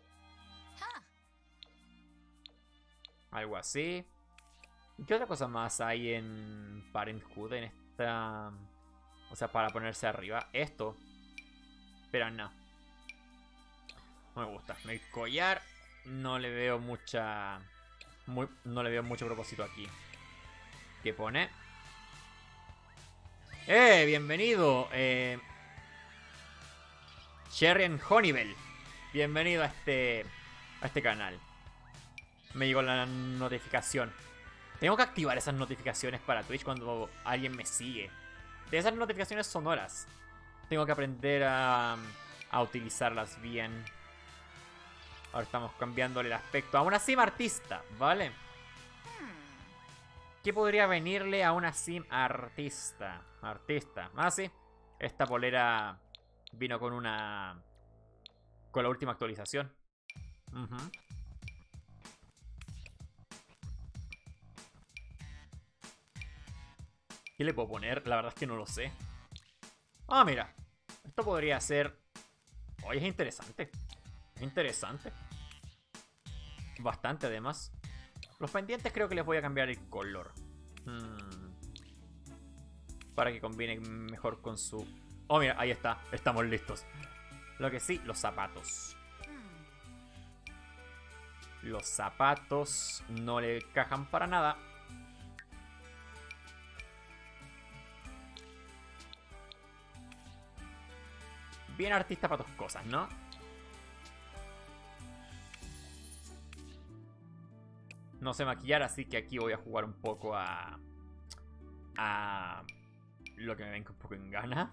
Algo así. ¿Qué otra cosa más hay en Parenthood? En esta... O sea, para ponerse arriba. Esto. Pero no. No me gusta. El collar no le veo mucha... no le veo mucho propósito aquí. ¿Qué pone? Bienvenido. Sherry Honeybell. Bienvenido a este canal. Me llegó la notificación. Tengo que activar esas notificaciones para Twitch cuando alguien me sigue. De esas notificaciones sonoras. Tengo que aprender a utilizarlas bien. Ahora estamos cambiándole el aspecto a una sim artista, ¿vale? ¿Qué podría venirle a una sim artista? Ah, sí. Esta polera vino con una... Con la última actualización. ¿Qué le puedo poner? La verdad es que no lo sé. Ah, mira. Esto podría ser... Oye, es interesante. Es interesante. Bastante, además. Los pendientes creo que les voy a cambiar el color. Para que combine mejor con su... Oh, mira, ahí está. Estamos listos. Lo que sí, los zapatos. Los zapatos no le encajan para nada. Bien artista para tus cosas, ¿no? No sé maquillar, así que aquí voy a jugar un poco a a lo que me venga un poco en gana.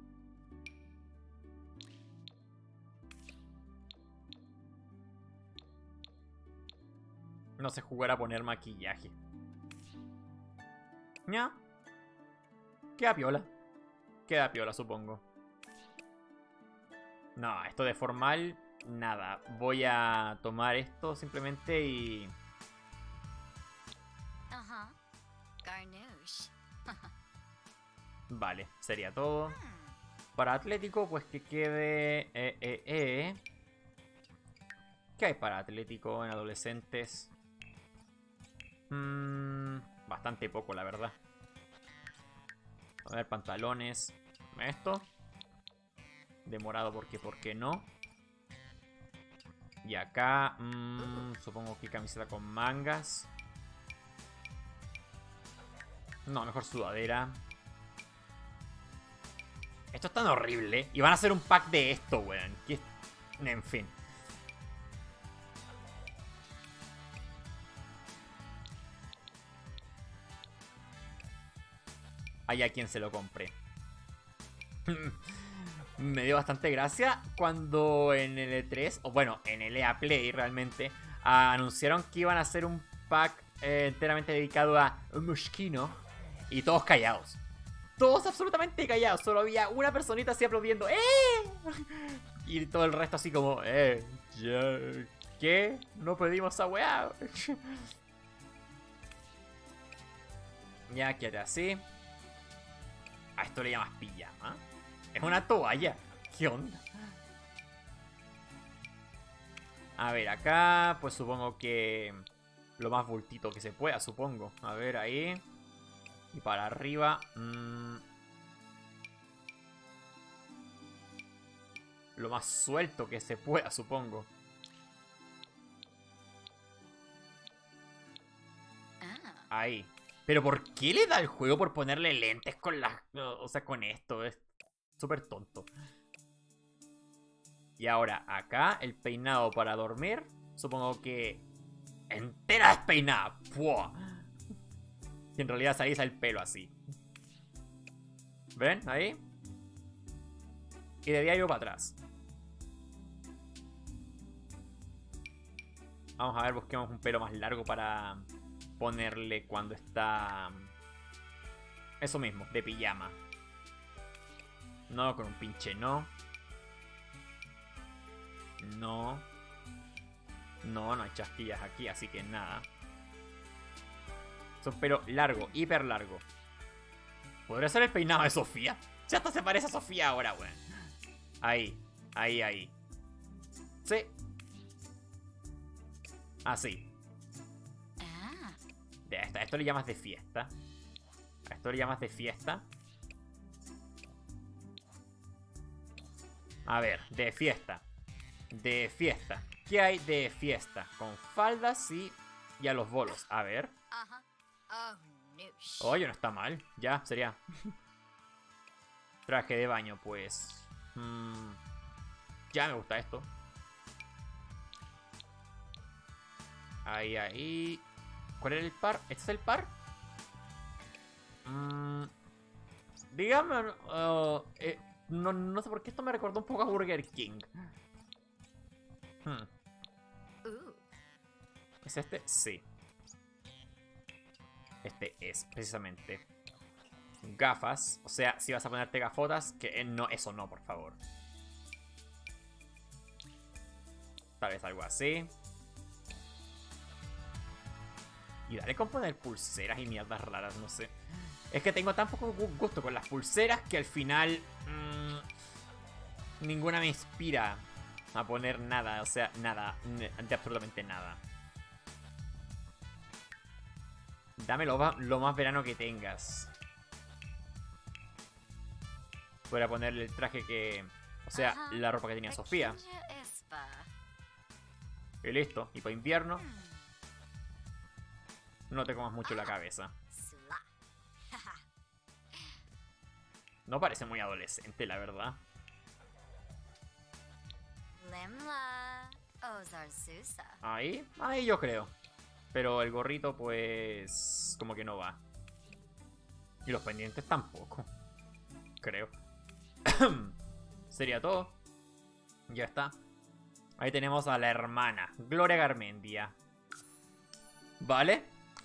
No sé jugar a poner maquillaje. ¿Ya? Queda piola. Queda piola, supongo. No, esto de formal, nada. Voy a tomar esto simplemente y... Garnouche. Vale, sería todo. Para Atlético, pues que quede... ¿Qué hay para Atlético en adolescentes? Bastante poco, la verdad. A ver, pantalones. Esto. De morado, porque ¿por qué no? Y acá, supongo que camiseta con mangas. No, mejor sudadera. Esto es tan horrible. Y van a hacer un pack de esto, weón. En fin. Hay a quien se lo compre. Me dio bastante gracia cuando en el E3, o bueno, en el EA Play realmente, anunciaron que iban a hacer un pack enteramente dedicado a Moschino. Y todos callados. Todos absolutamente callados. Solo había una personita así aplaudiendo. Y todo el resto así como, ¿qué? No pedimos esa weá. Ya queda así. A esto le llamas pijama. Es una toalla. ¿Qué onda? A ver, acá pues supongo que lo más bultito que se pueda, supongo. A ver, ahí. Y para arriba. Lo más suelto que se pueda, supongo. Ahí. Pero ¿por qué le da el juego por ponerle lentes con las... O sea, con esto? Es súper tonto. Y ahora, acá, el peinado para dormir. Supongo que... entera despeinada. ¡Pua! Y en realidad se alisa el pelo así. ¿Ven? Ahí. Y de diario para atrás. Vamos a ver, busquemos un pelo más largo para ponerle cuando está... Eso mismo, de pijama. No, con un pinche no. No. No hay chasquillas aquí, así que nada. Es un pelo largo, hiper largo. ¿Podría ser el peinado de Sofía? Ya hasta se parece a Sofía ahora, weón. Ahí, ahí. Sí. Así. A esto le llamas de fiesta. A esto le llamas de fiesta. A ver, de fiesta. De fiesta. ¿Qué hay de fiesta? Con faldas y a los bolos. A ver. Oye, no está mal. Ya, sería. Traje de baño, pues. Ya me gusta esto. Ahí. ¿Cuál era el par? ¿Este es el par? Dígame. No sé por qué esto me recordó un poco a Burger King. ¿Es este? Sí. Este es, precisamente. Gafas. O sea, si vas a ponerte gafotas, que no, eso no, por favor. Tal vez algo así. Y dale con poner pulseras y mierdas raras, no sé. Es que tengo tan poco gusto con las pulseras que al final... ninguna me inspira a poner nada. O sea, nada. De absolutamente nada. Dame lo más verano que tengas. Para ponerle el traje que... O sea, la ropa que tenía Sofía. Y listo. Y para invierno... No te comas mucho la cabeza. No parece muy adolescente, la verdad. Ahí yo creo. Pero el gorrito, pues... como que no va. Y los pendientes tampoco. Creo. Sería todo. Ya está. Ahí tenemos a la hermana, Gloria Garmendia. Vale.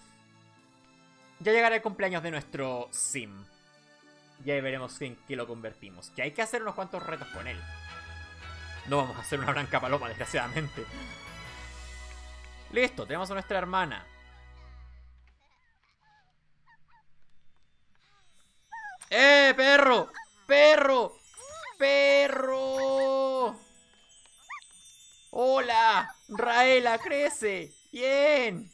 Ya llegará el cumpleaños de nuestro sim. Y ahí veremos en qué lo convertimos. Que hay que hacer unos cuantos retos con él. No vamos a hacer una blanca paloma, desgraciadamente. Listo, tenemos a nuestra hermana. ¡Perro! ¡Perro! ¡Perro! ¡Hola! ¡Raela, crece! ¡Bien!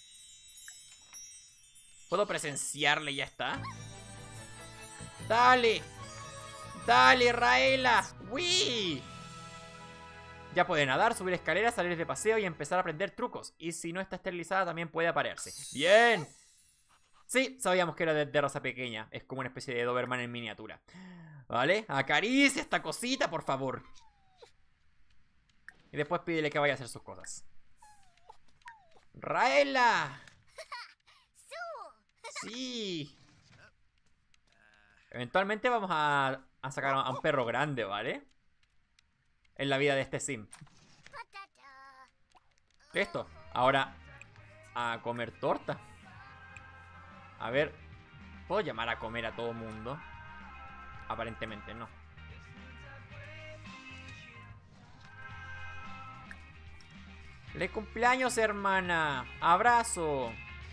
¿Puedo presenciarle y ya está? ¡Dale! ¡Dale, Raela! ¡Wii! Ya puede nadar, subir escaleras, salir de paseo y empezar a aprender trucos. Y si no está esterilizada también puede aparearse. ¡Bien! Sí, sabíamos que era de raza pequeña. Es como una especie de Doberman en miniatura. ¿Vale? Acaricia esta cosita, por favor. Y después pídele que vaya a hacer sus cosas. ¡Raela! Sí. Eventualmente vamos a sacar a un perro grande, ¿vale? En la vida de este sim. Listo. Ahora a comer torta. A ver. ¿Puedo llamar a comer a todo mundo? Aparentemente no. ¡Feliz cumpleaños, hermana! ¡Abrazo!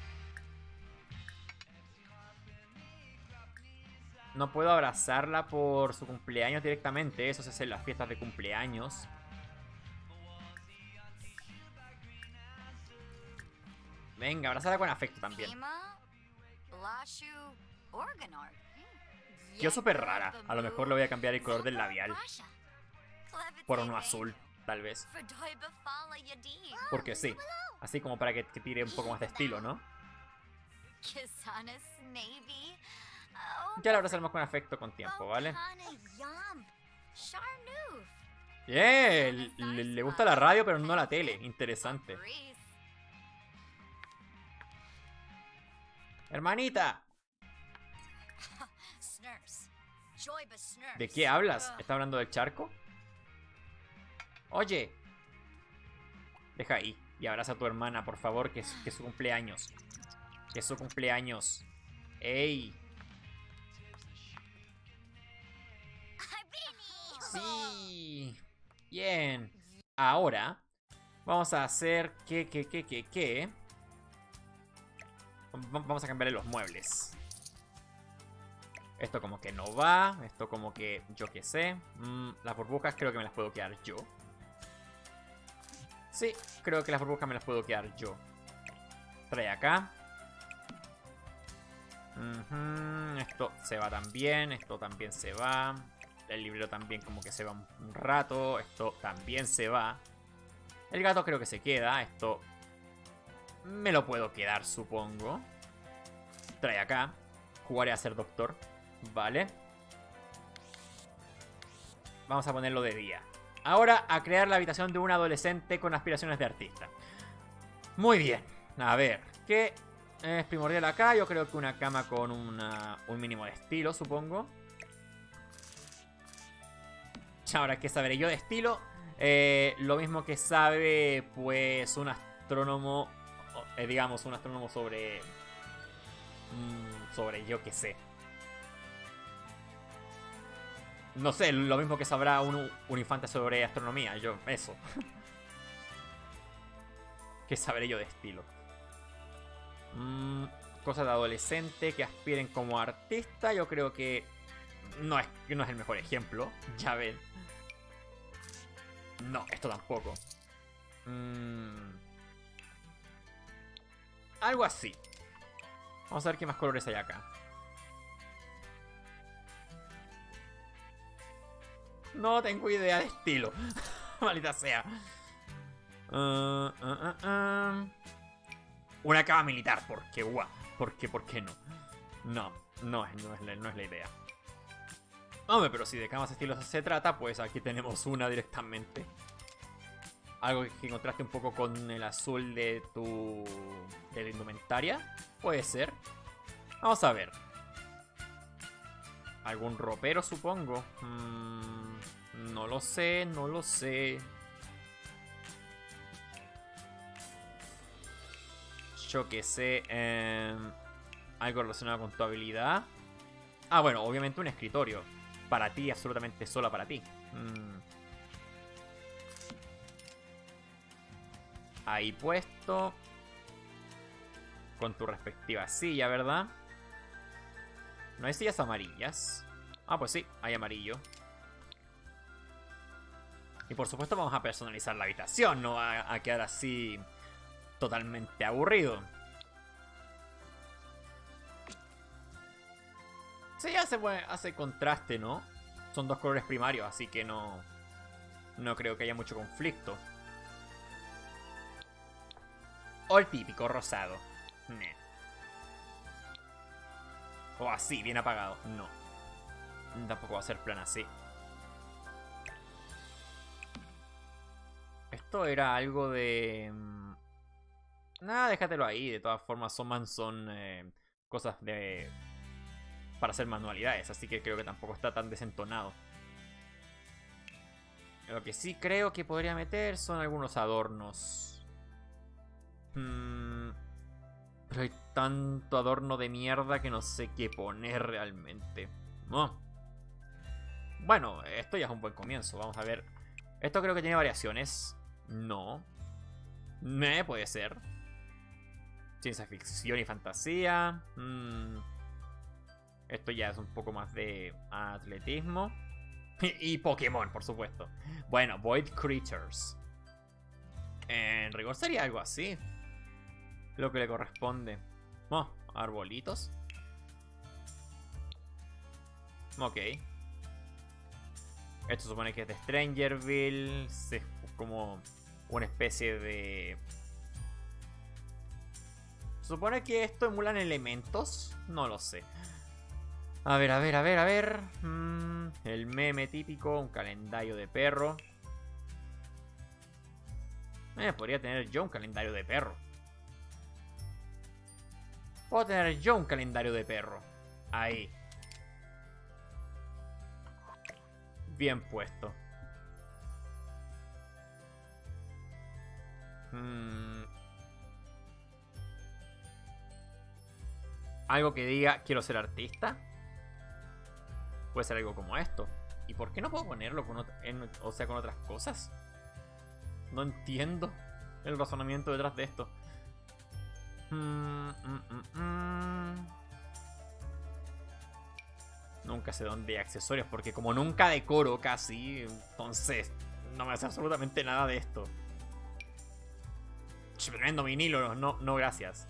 No puedo abrazarla por su cumpleaños directamente. Eso se hace en las fiestas de cumpleaños. Venga, abrazada con afecto también. Quedó súper rara. A lo mejor le voy a cambiar el color del labial. Por uno azul, tal vez. Porque sí. Así como para que tire un poco más de estilo, ¿no? Ya la abrazaremos con afecto con tiempo, ¿vale? Bien, le gusta la radio pero no la tele. Interesante. Hermanita. ¿De qué hablas? ¿Está hablando del charco? Oye. Deja ahí y abraza a tu hermana, por favor, que es su cumpleaños. Que es su cumpleaños. ¡Ey! Sí. Bien. Ahora vamos a hacer que vamos a cambiarle los muebles. Esto como que no va. Esto como que yo qué sé. Las burbujas creo que me las puedo quedar yo. Sí, creo que las burbujas me las puedo quedar yo. Trae acá. Esto se va también. Esto también se va. El librero también como que se va un rato. Esto también se va. El gato creo que se queda. Esto me lo puedo quedar, supongo. Trae acá. Jugaré a ser doctor. Vale. Vamos a ponerlo de día. Ahora a crear la habitación de un adolescente con aspiraciones de artista. Muy bien. A ver, ¿qué es primordial acá? Yo creo que una cama con un mínimo de estilo, supongo. Ahora, ¿qué sabré yo de estilo? Lo mismo que sabe, pues, un astrónomo, digamos, un astrónomo sobre... sobre yo qué sé. No sé, lo mismo que sabrá un infante sobre astronomía. Yo, eso. ¿Qué sabré yo de estilo? Cosas de adolescente que aspiren como artista. Yo creo que no es el mejor ejemplo. Ya ven. No, esto tampoco. Algo así. Vamos a ver qué más colores hay acá. No tengo idea de estilo. Maldita sea. Una cama militar. ¿Por qué? ¿Por qué no? No es la idea. Hombre, pero si de camas estilos se trata, pues aquí tenemos una directamente. Algo que contraste un poco con el azul de la indumentaria. Puede ser. Vamos a ver. ¿Algún ropero, supongo? No lo sé, no lo sé. Yo qué sé. Algo relacionado con tu habilidad. Ah, bueno, obviamente un escritorio. Para ti, absolutamente solo para ti. Ahí puesto. Con tu respectiva silla, ¿verdad? ¿No hay sillas amarillas? Ah, pues sí, hay amarillo. Y por supuesto vamos a personalizar la habitación. No va a quedar así totalmente aburrido. Sí, hace contraste, ¿no? Son dos colores primarios, así que no creo que haya mucho conflicto. O el típico rosado. O así, bien apagado. No. Tampoco va a ser plan así. Esto era algo de... Nada, déjatelo ahí. De todas formas, son cosas de... para hacer manualidades. Así que creo que tampoco está tan desentonado. Lo que sí creo que podría meter son algunos adornos. Pero hay tanto adorno de mierda que no sé qué poner realmente. No. Bueno, esto ya es un buen comienzo. Vamos a ver. Esto creo que tiene variaciones. No. Puede ser. Ciencia ficción y fantasía. Esto ya es un poco más de atletismo. Y Pokémon, por supuesto. Bueno, Void Creatures. En rigor sería algo así. Lo que le corresponde. Oh, arbolitos. Ok. Esto supone que es de Strangerville. Es como una especie de... ¿Supone que esto emulan elementos? No lo sé. A ver, a ver, a ver, a ver. El meme típico, un calendario de perro. Podría tener yo un calendario de perro. Puedo tener yo un calendario de perro. Ahí. Bien puesto. Algo que diga, quiero ser artista. Puede ser algo como esto. ¿Y por qué no puedo ponerlo con con otras cosas? No entiendo el razonamiento detrás de esto. Nunca sé dónde hay accesorios, porque como nunca decoro casi, entonces no me hace absolutamente nada de esto. Tremendo vinilo, no gracias.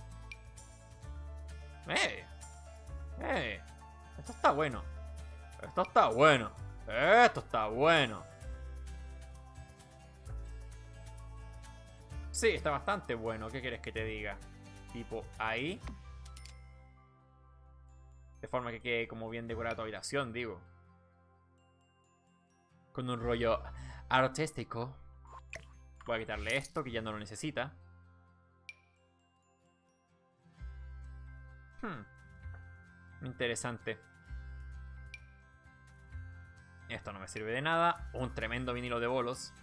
Esto está bueno. Esto está bueno. Esto está bueno. Sí, está bastante bueno. ¿Qué quieres que te diga? Tipo ahí. De forma que quede como bien decorada tu habitación, digo. Con un rollo artístico. Voy a quitarle esto, que ya no lo necesita. Interesante. Esto no me sirve de nada. Un tremendo vinilo de bolos.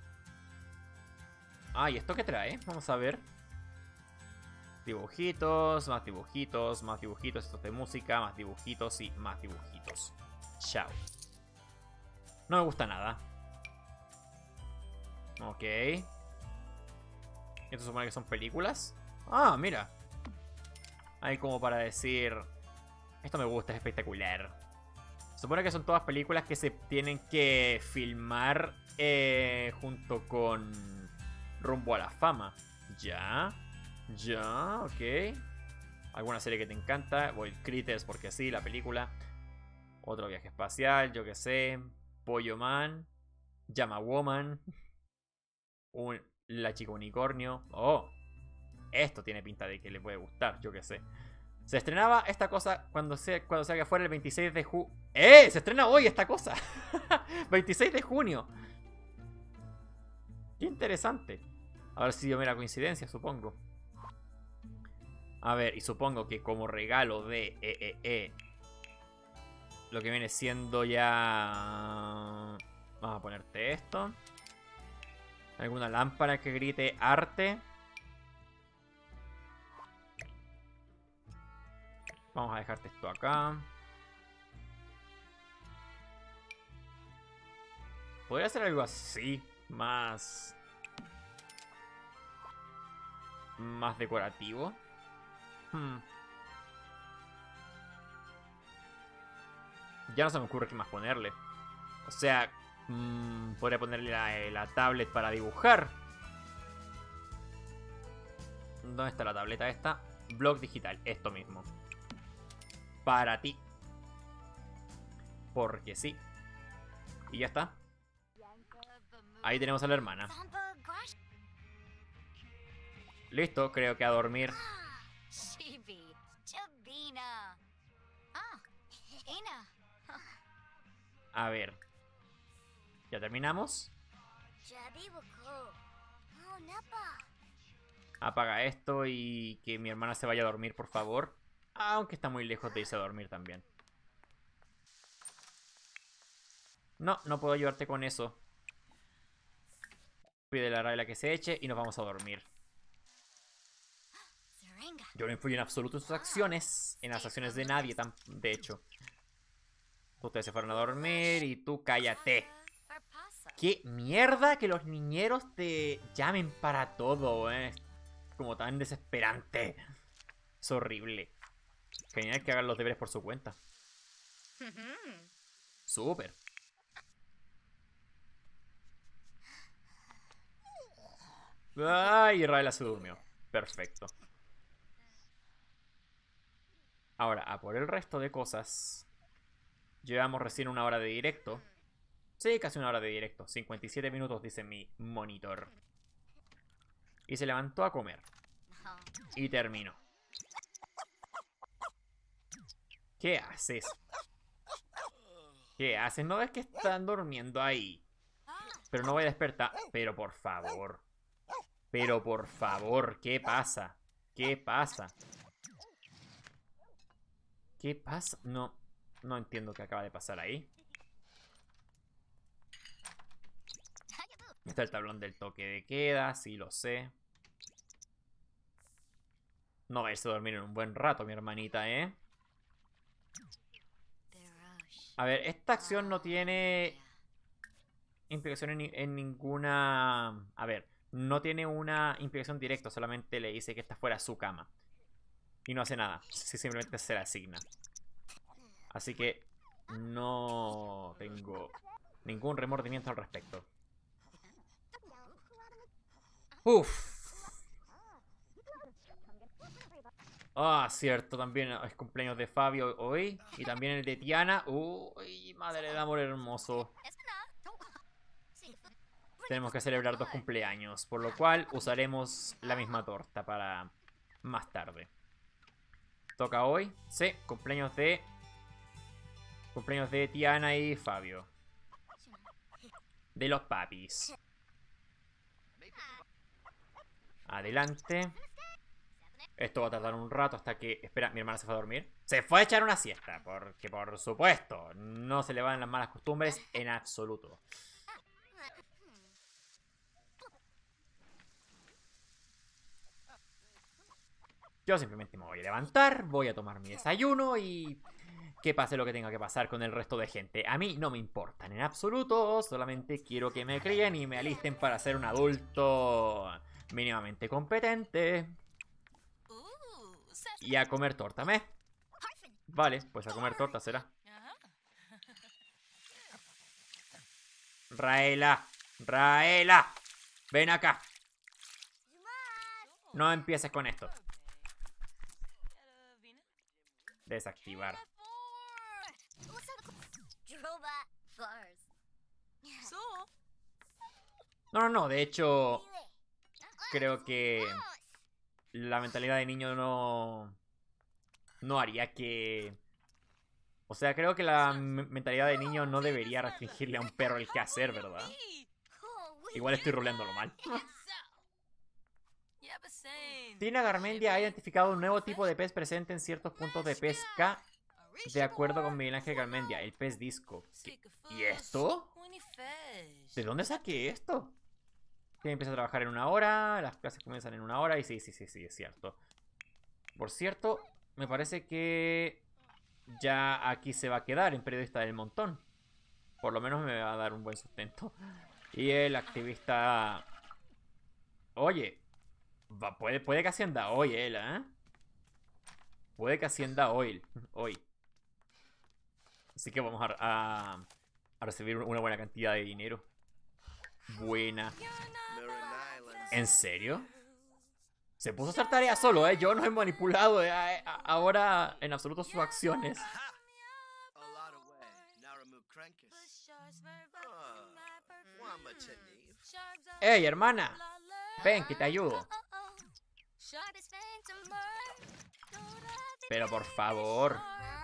Ah, ¿y esto qué trae? Vamos a ver. Dibujitos, más dibujitos, más dibujitos. Esto es de música, más dibujitos y más dibujitos. Chao. No me gusta nada. Ok. ¿Esto supone que son películas? Ah, mira. Hay como para decir... Esto me gusta, es espectacular. Supone que son todas películas que se tienen que filmar junto con Rumbo a la Fama. Ya, ok. ¿Alguna serie que te encanta? Void Critters, porque sí, la película. Otro viaje espacial, yo que sé. Pollo Man. Llama Woman. La chica unicornio. Oh, esto tiene pinta de que le puede gustar, yo que sé. Se estrenaba esta cosa cuando salga fuera el 26 de junio. Se estrena hoy esta cosa. 26 de junio. Qué interesante. A ver si yo mera coincidencia, supongo. A ver, y supongo que como regalo de lo que viene siendo ya... Vamos a ponerte esto. Alguna lámpara que grite arte. Vamos a dejarte esto acá. Podría ser algo así. Más decorativo. Ya no se me ocurre qué más ponerle. O sea, podría ponerle la tablet para dibujar. ¿Dónde está la tableta esta? Blog digital, esto mismo. Para ti. Porque sí. Y ya está. Ahí tenemos a la hermana. Listo, creo que a dormir. A ver. ¿Ya terminamos? Apaga esto y que mi hermana se vaya a dormir, por favor. Aunque está muy lejos de irse a dormir también. No, no puedo ayudarte con eso. Pídele a Rayla que se eche y nos vamos a dormir. Yo no influyo en absoluto en sus acciones. En las acciones de nadie, de hecho. Ustedes se fueron a dormir y tú cállate. ¡Qué mierda que los niñeros te llamen para todo, Como tan desesperante. Es horrible. Genial que hagan los deberes por su cuenta. Súper. Ay, Raela se durmió. Perfecto. Ahora, a por el resto de cosas. Llevamos recién 1 hora de directo. Sí, casi 1 hora de directo. 57 minutos, dice mi monitor. Y se levantó a comer. Y terminó. ¿Qué haces? ¿Qué haces? ¿No ves que están durmiendo ahí? Pero no voy a despertar. Pero por favor. Pero por favor, ¿qué pasa? ¿Qué pasa? ¿Qué pasa? No entiendo qué acaba de pasar ahí. Está el tablón del toque de queda, sí lo sé. No va a irse a dormir en un buen rato, mi hermanita, A ver, esta acción no tiene implicación en ninguna... A ver, no tiene una implicación directa, solamente le dice que esta fuera su cama. Y no hace nada, simplemente se la asigna. Así que no tengo ningún remordimiento al respecto. Uf. Ah, cierto, también es cumpleaños de Fabio hoy. Y también el de Tiana. Uy, madre de amor hermoso. Tenemos que celebrar 2 cumpleaños, por lo cual usaremos la misma torta para más tarde. ¿Toca hoy? Sí, cumpleaños de Tiana y Fabio. De los papis. Adelante. Esto va a tardar un rato hasta que... Espera, mi hermana se fue a dormir. Se fue a echar una siesta, porque por supuesto no se le van las malas costumbres en absoluto. Yo simplemente me voy a levantar, voy a tomar mi desayuno y... que pase lo que tenga que pasar con el resto de gente. A mí no me importan en absoluto, solamente quiero que me críen y me alisten para ser un adulto mínimamente competente. Y a comer torta, ¿me? Vale, pues a comer torta será. Raela, ven acá. No empieces con esto. Desactivar. No, de hecho, creo que la mentalidad de niño no haría que... O sea, creo que la mentalidad de niño no debería restringirle a un perro el qué hacer, ¿verdad? Igual estoy roleándolo mal. Tina Garmendia ha identificado un nuevo tipo de pez presente en ciertos puntos de pesca De acuerdo con Miguel Ángel Garmendia, el pez disco. ¿Y esto? ¿De dónde saqué esto? Que empieza a trabajar en 1 hora, las clases comienzan en 1 hora y sí, es cierto. Por cierto, me parece que ya aquí se va a quedar en Periodista del Montón. Por lo menos me va a dar un buen sustento. Y el activista... Oye, puede que Hacienda hoy él, ¿eh? Puede que Hacienda hoy. Así que vamos a recibir una buena cantidad de dinero. Buena. ¿En serio? Se puso a hacer tarea solo, ¿eh? Yo no he manipulado ahora en absoluto sus acciones. ¡Ey, hermana! Ven, que te ayudo. Pero por favor.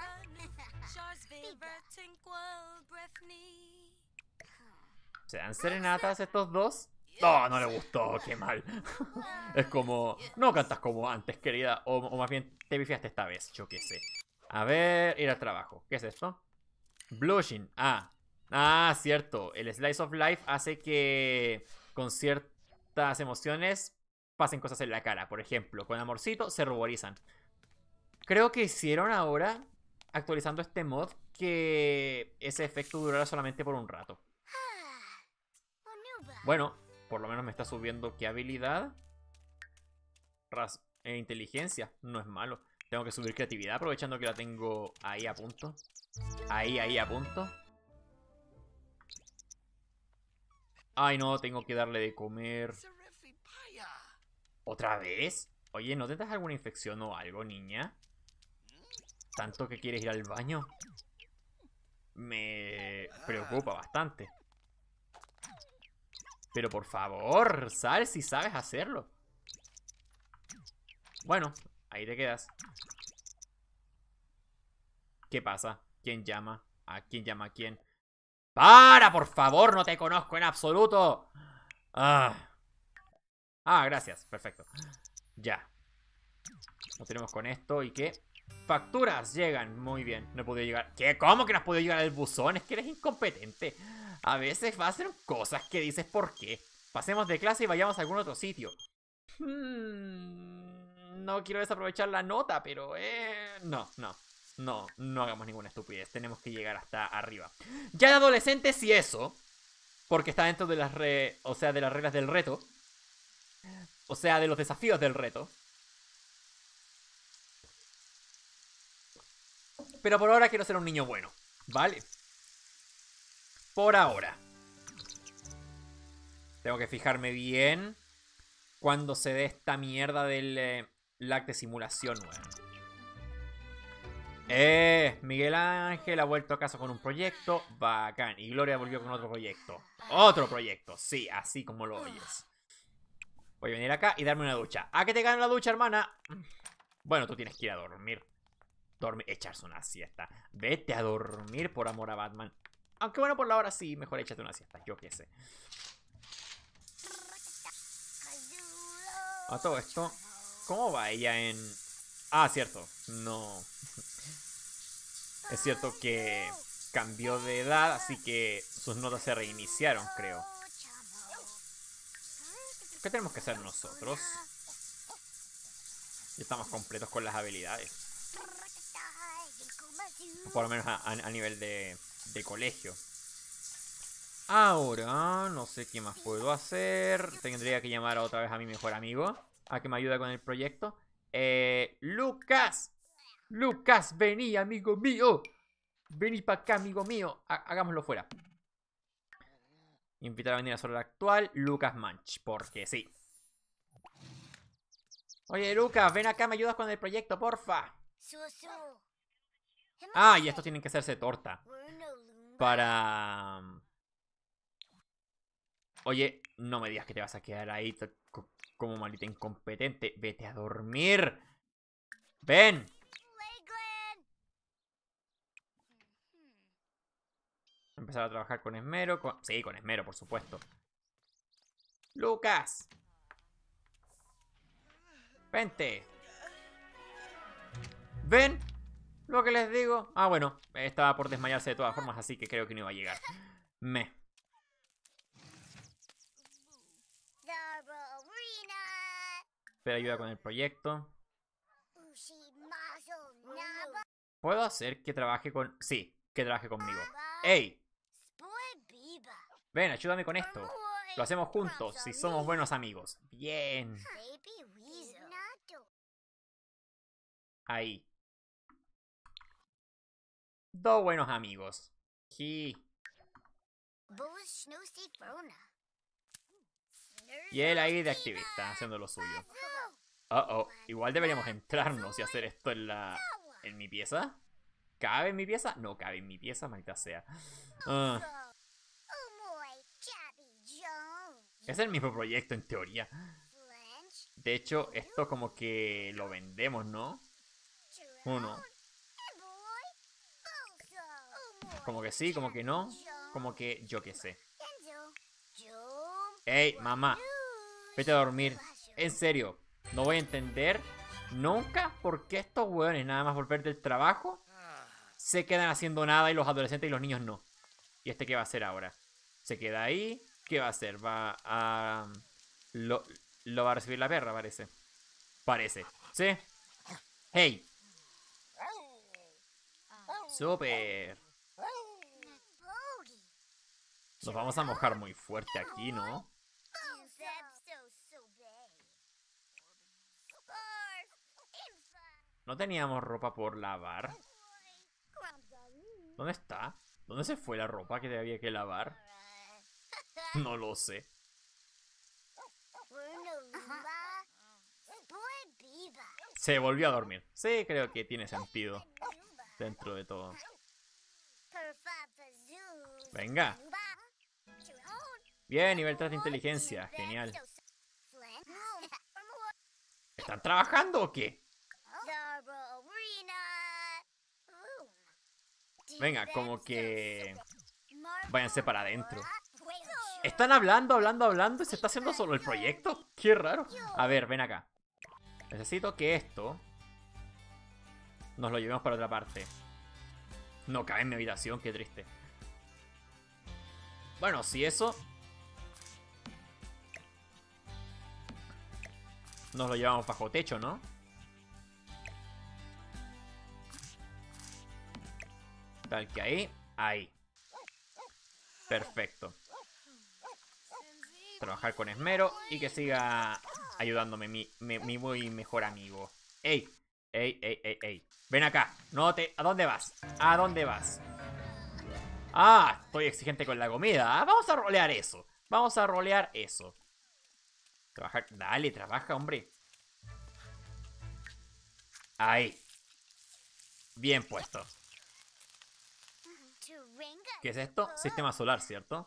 ¿Se dan serenatas estos dos? No, no le gustó, qué mal. Es como, no cantas como antes, querida. O más bien, te bifiaste esta vez, yo qué sé. A ver, ir al trabajo. ¿Qué es esto? Blushing, cierto. El Slice of Life hace que con ciertas emociones pasen cosas en la cara. Por ejemplo, con amorcito se ruborizan. Creo que hicieron ahora, actualizando este mod, que ese efecto durará solamente por un rato. Bueno, por lo menos me está subiendo qué habilidad. Inteligencia, no es malo. Tengo que subir creatividad aprovechando que la tengo ahí a punto. Ahí a punto. Ay, no, tengo que darle de comer. ¿Otra vez? Oye, ¿no tendrás alguna infección o algo, niña? ¿Tanto que quieres ir al baño? Me preocupa bastante. Pero por favor, sal si sabes hacerlo. Bueno, ahí te quedas. ¿Qué pasa? ¿Quién llama? ¿A quién llama a quién? ¡Para, por favor! No te conozco en absoluto. Gracias. Perfecto. Ya. Nos tenemos con esto. ¿Y qué? Facturas llegan. Muy bien. No he podido llegar. ¿Qué? ¿Cómo que no has podido llegar al buzón? Es que eres incompetente. A veces pasan cosas que dices ¿por qué? Pasemos de clase y vayamos a algún otro sitio. No quiero desaprovechar la nota, pero no hagamos ninguna estupidez. Tenemos que llegar hasta arriba. Ya de adolescentes y eso, porque está dentro de las de las reglas del reto. O sea, de los desafíos del reto. Pero por ahora quiero ser un niño bueno, ¿vale? Por ahora. Tengo que fijarme bien cuando se dé esta mierda del lag de simulación, weón. Miguel Ángel ha vuelto a casa con un proyecto. Bacán. Y Gloria volvió con otro proyecto. Otro proyecto. Sí, así como lo oyes. Voy a venir acá y darme una ducha. ¿A qué te gano la ducha, hermana? Bueno, tú tienes que ir a dormir. Echarse una siesta. Vete a dormir por amor a Batman. Aunque bueno, por la hora sí, mejor échate una siesta. Yo qué sé. A todo esto, ¿cómo va ella en...? Cierto. No. Es cierto que cambió de edad, así que sus notas se reiniciaron, creo. ¿Qué tenemos que hacer nosotros? Ya estamos completos con las habilidades. Por lo menos a nivel de colegio. Ahora, no sé qué más puedo hacer. Tendría que llamar otra vez a mi mejor amigo a que me ayude con el proyecto. Lucas. Lucas, vení, amigo mío. Vení para acá, amigo mío. Hagámoslo fuera. Invitar a venir a Solar Actual, Lucas Manch, porque sí. Oye, Lucas, ven acá, me ayudas con el proyecto, porfa. Y estos tienen que hacerse torta. Para... Oye, no me digas que te vas a quedar ahí como maldita incompetente. Vete a dormir. Ven. Empezar a trabajar con esmero. Sí, con esmero, por supuesto. Lucas. Vente. Ven. Lo que les digo. Ah, bueno. Estaba por desmayarse de todas formas, así que creo que no iba a llegar. Pero ayuda con el proyecto. ¿Puedo hacer que trabaje con...? Sí, que trabaje conmigo. ¡Ey! Ven, ayúdame con esto. Lo hacemos juntos, si somos buenos amigos. Bien. Ahí. Dos buenos amigos. Sí. Y él ahí de activista, haciendo lo suyo. Igual deberíamos entrarnos y hacer esto en mi pieza. ¿Cabe en mi pieza? No cabe en mi pieza, maldita sea. Es el mismo proyecto en teoría. De hecho, esto como que lo vendemos, ¿no? Uno. Como que sí, como que no. Como que yo qué sé. ¡Ey, mamá! Vete a dormir. En serio, no voy a entender nunca por qué estos hueones, nada más volver del trabajo, se quedan haciendo nada y los adolescentes y los niños no. ¿Y este qué va a hacer ahora? ¿Se queda ahí? ¿Qué va a hacer? Va a... Lo va a recibir la perra, parece. Parece. ¿Sí? ¡Hey! ¡Súper! Nos vamos a mojar muy fuerte aquí, ¿no? ¿No teníamos ropa por lavar? ¿Dónde está? ¿Dónde se fue la ropa que había que lavar? No lo sé. Se volvió a dormir. Sí, creo que tiene sentido. Dentro de todo. Venga. Bien, nivel 3 de inteligencia. Genial. ¿Están trabajando o qué? Venga, como que... váyanse para adentro. ¿Están hablando y se está haciendo solo el proyecto? Qué raro. A ver, ven acá. Necesito que esto nos lo llevemos para otra parte. No cabe en mi habitación, qué triste. Bueno, si eso... nos lo llevamos bajo techo, ¿no? Tal que ahí. Ahí. Perfecto. Trabajar con esmero y que siga ayudándome mi muy mejor amigo. ¡Ey! ¡Ey, ey, ey, ey! Ven acá. No te... ¿A dónde vas? ¿A dónde vas? Ah, estoy exigente con la comida. Vamos a rolear eso. Vamos a rolear eso. Trabajar... Dale, trabaja, hombre. Ahí. Bien puesto. ¿Qué es esto? Sistema solar, ¿cierto?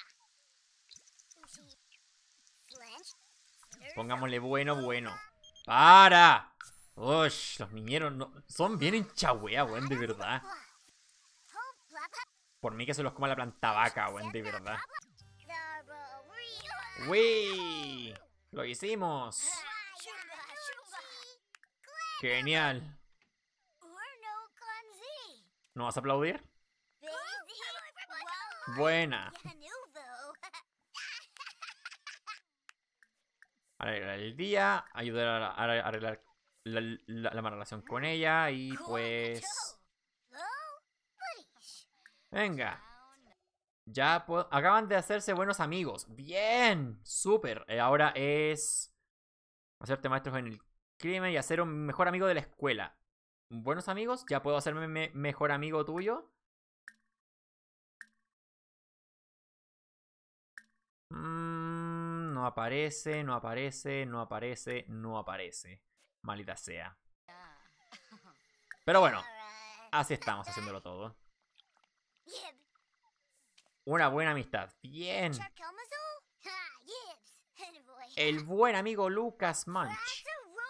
Pongámosle bueno. ¡Para! Ush, los niñeros no... son bien hinchahuea, weón, de verdad. Por mí que se los coma la planta vaca, weón, de verdad. ¡Wii! ¡Lo hicimos! ¡Genial! ¿No vas a aplaudir? Buena. Arreglar el día, ayudar a arreglar la mala relación con ella y pues... venga. Ya acaban de hacerse buenos amigos. ¡Bien! ¡Súper! Ahora es... hacerte maestros en el crimen y hacer un mejor amigo de la escuela. ¿Buenos amigos? ¿Ya puedo hacerme mejor amigo tuyo? No aparece, no aparece, no aparece, no aparece. Maldita sea. Pero bueno, así estamos haciéndolo todo. Una buena amistad. Bien. El buen amigo Lucas Munch.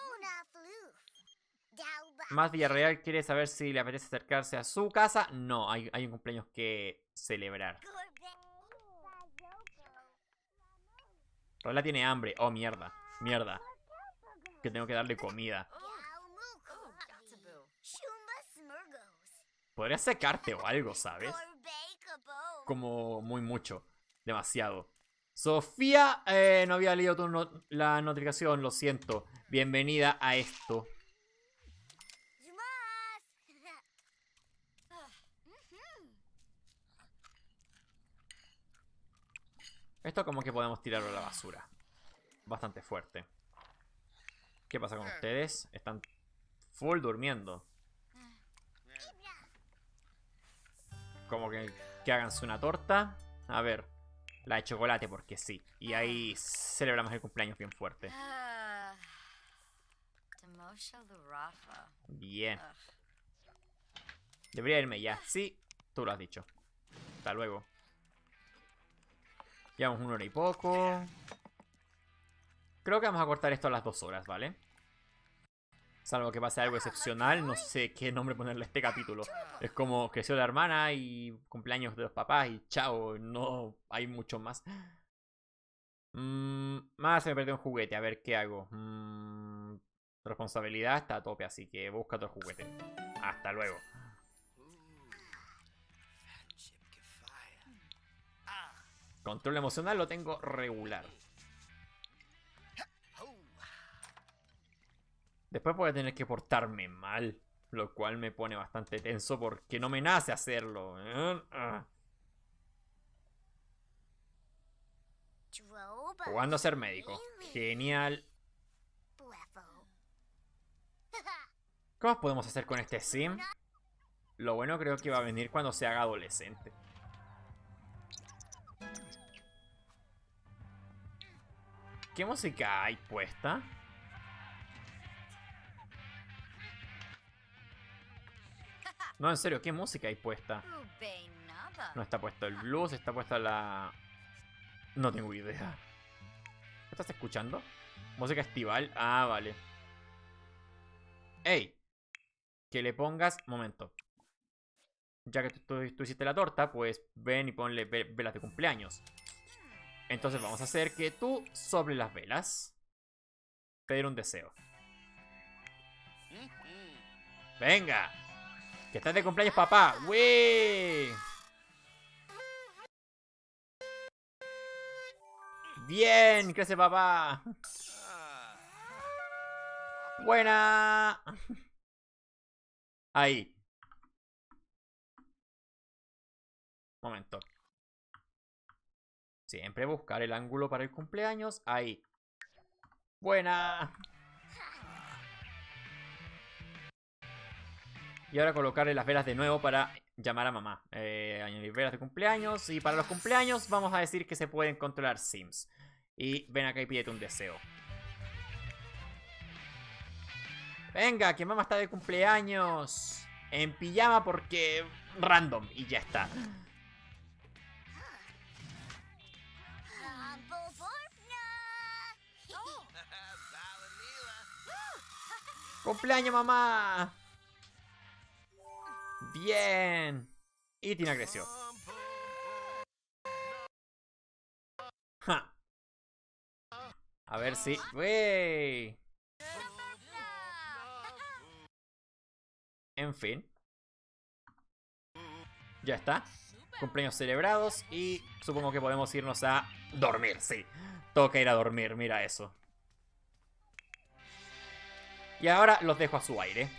Más Villarreal quiere saber si le apetece acercarse a su casa. No, hay un cumpleaños que celebrar. Rola tiene hambre. Oh, mierda. Mierda. Que tengo que darle comida. Podrías secarte o algo, ¿sabes? Como muy mucho. Demasiado. Sofía, no había leído la notificación, lo siento. Bienvenida a esto. Esto como que podemos tirarlo a la basura. Bastante fuerte. ¿Qué pasa con ustedes? Están full durmiendo. Como que háganse una torta. A ver, la de chocolate porque sí. Y ahí celebramos el cumpleaños bien fuerte. Bien. Debería irme ya. Sí, tú lo has dicho. Hasta luego. Llevamos 1 hora y poco. Creo que vamos a cortar esto a las 2 horas, ¿vale? Salvo que pase algo excepcional. No sé qué nombre ponerle a este capítulo. Es como creció la hermana y cumpleaños de los papás y chao. No hay mucho más. Más se me perdió un juguete. A ver qué hago. Responsabilidad está a tope, así que busca otro juguete. Hasta luego. Control emocional lo tengo regular. Después voy a tener que portarme mal. Lo cual me pone bastante tenso porque no me nace hacerlo. Jugando a ser médico. Genial. ¿Qué más podemos hacer con este sim? Lo bueno creo que va a venir cuando se haga adolescente. ¿Qué música hay puesta? No, en serio, ¿qué música hay puesta? No está puesto el blues, está puesta la... No tengo idea. ¿Qué estás escuchando? Música estival. Ah, vale. ¡Ey! Que le pongas... Momento. Ya que tú hiciste la torta, pues ven y ponle velas de cumpleaños. Entonces vamos a hacer que tú soples las velas. Pedir un deseo. ¡Venga! ¡Que estás de cumpleaños, papá! ¡Wee! ¡Bien! ¡Crece, papá! ¡Buena! Ahí. Momento. Siempre buscar el ángulo para el cumpleaños. Ahí. ¡Buena! Y ahora colocarle las velas de nuevo para llamar a mamá. Añadir velas de cumpleaños. Y para los cumpleaños vamos a decir que se pueden controlar sims. Y ven acá y pídete un deseo. Venga, que mamá está de cumpleaños. En pijama porque... random. Y ya está. ¡Cumpleaños, mamá! Bien. Y Tina creció. Ja. A ver si... ¡Wey! En fin. Ya está. Cumpleaños celebrados. Y supongo que podemos irnos a dormir, sí. Toca ir a dormir, mira eso. Y ahora los dejo a su aire.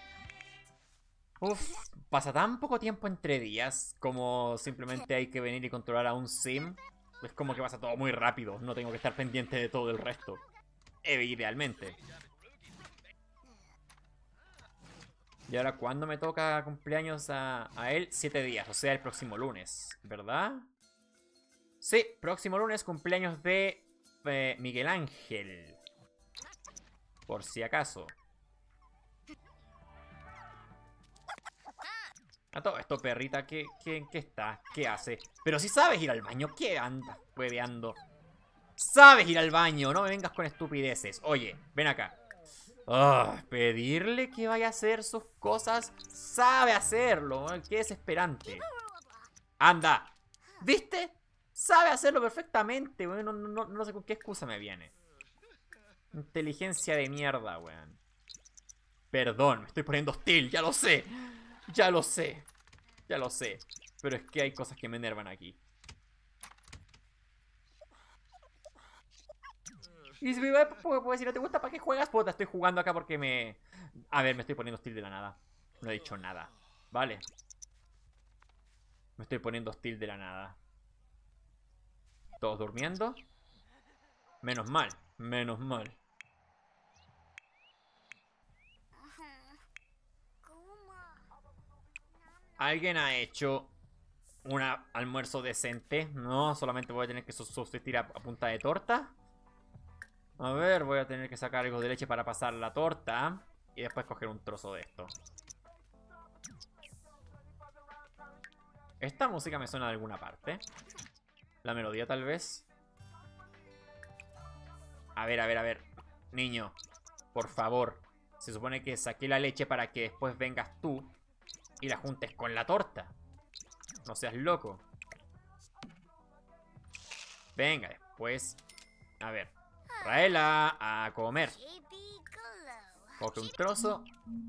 Uf, pasa tan poco tiempo entre días. Como simplemente hay que venir y controlar a un sim. Es como que pasa todo muy rápido. No tengo que estar pendiente de todo el resto. Idealmente. Y ahora, ¿cuándo me toca cumpleaños a él? 7 días, o sea, el próximo lunes, ¿verdad? Sí, próximo lunes, cumpleaños de Miguel Ángel. Por si acaso. A todo esto, perrita, ¿qué está? ¿Qué hace? Pero si sabes ir al baño, ¿qué andas hueveando? ¡Sabes ir al baño! No me vengas con estupideces. Oye, ven acá. Pedirle que vaya a hacer sus cosas. Sabe hacerlo. Qué desesperante. Anda. ¿Viste? Sabe hacerlo perfectamente, weón. No sé con qué excusa me viene. Inteligencia de mierda, weón. Perdón, me estoy poniendo hostil, ya lo sé. Ya lo sé. Ya lo sé. Pero es que hay cosas que me enervan aquí. Y si pues, si no te gusta, ¿para qué juegas? Pues te estoy jugando acá porque me... A ver, me estoy poniendo hostil de la nada. No he dicho nada. Vale. Me estoy poniendo hostil de la nada. ¿Todos durmiendo? Menos mal. Menos mal. ¿Alguien ha hecho un almuerzo decente? No, solamente voy a tener que sustituir a punta de torta. A ver, voy a tener que sacar algo de leche para pasar la torta. Y después coger un trozo de esto. Esta música me suena de alguna parte. La melodía tal vez. A ver, a ver, a ver. Niño, por favor. Se supone que saqué la leche para que después vengas tú y la juntes con la torta. No seas loco. Venga, después. A ver. Raela, a comer. Coge un trozo.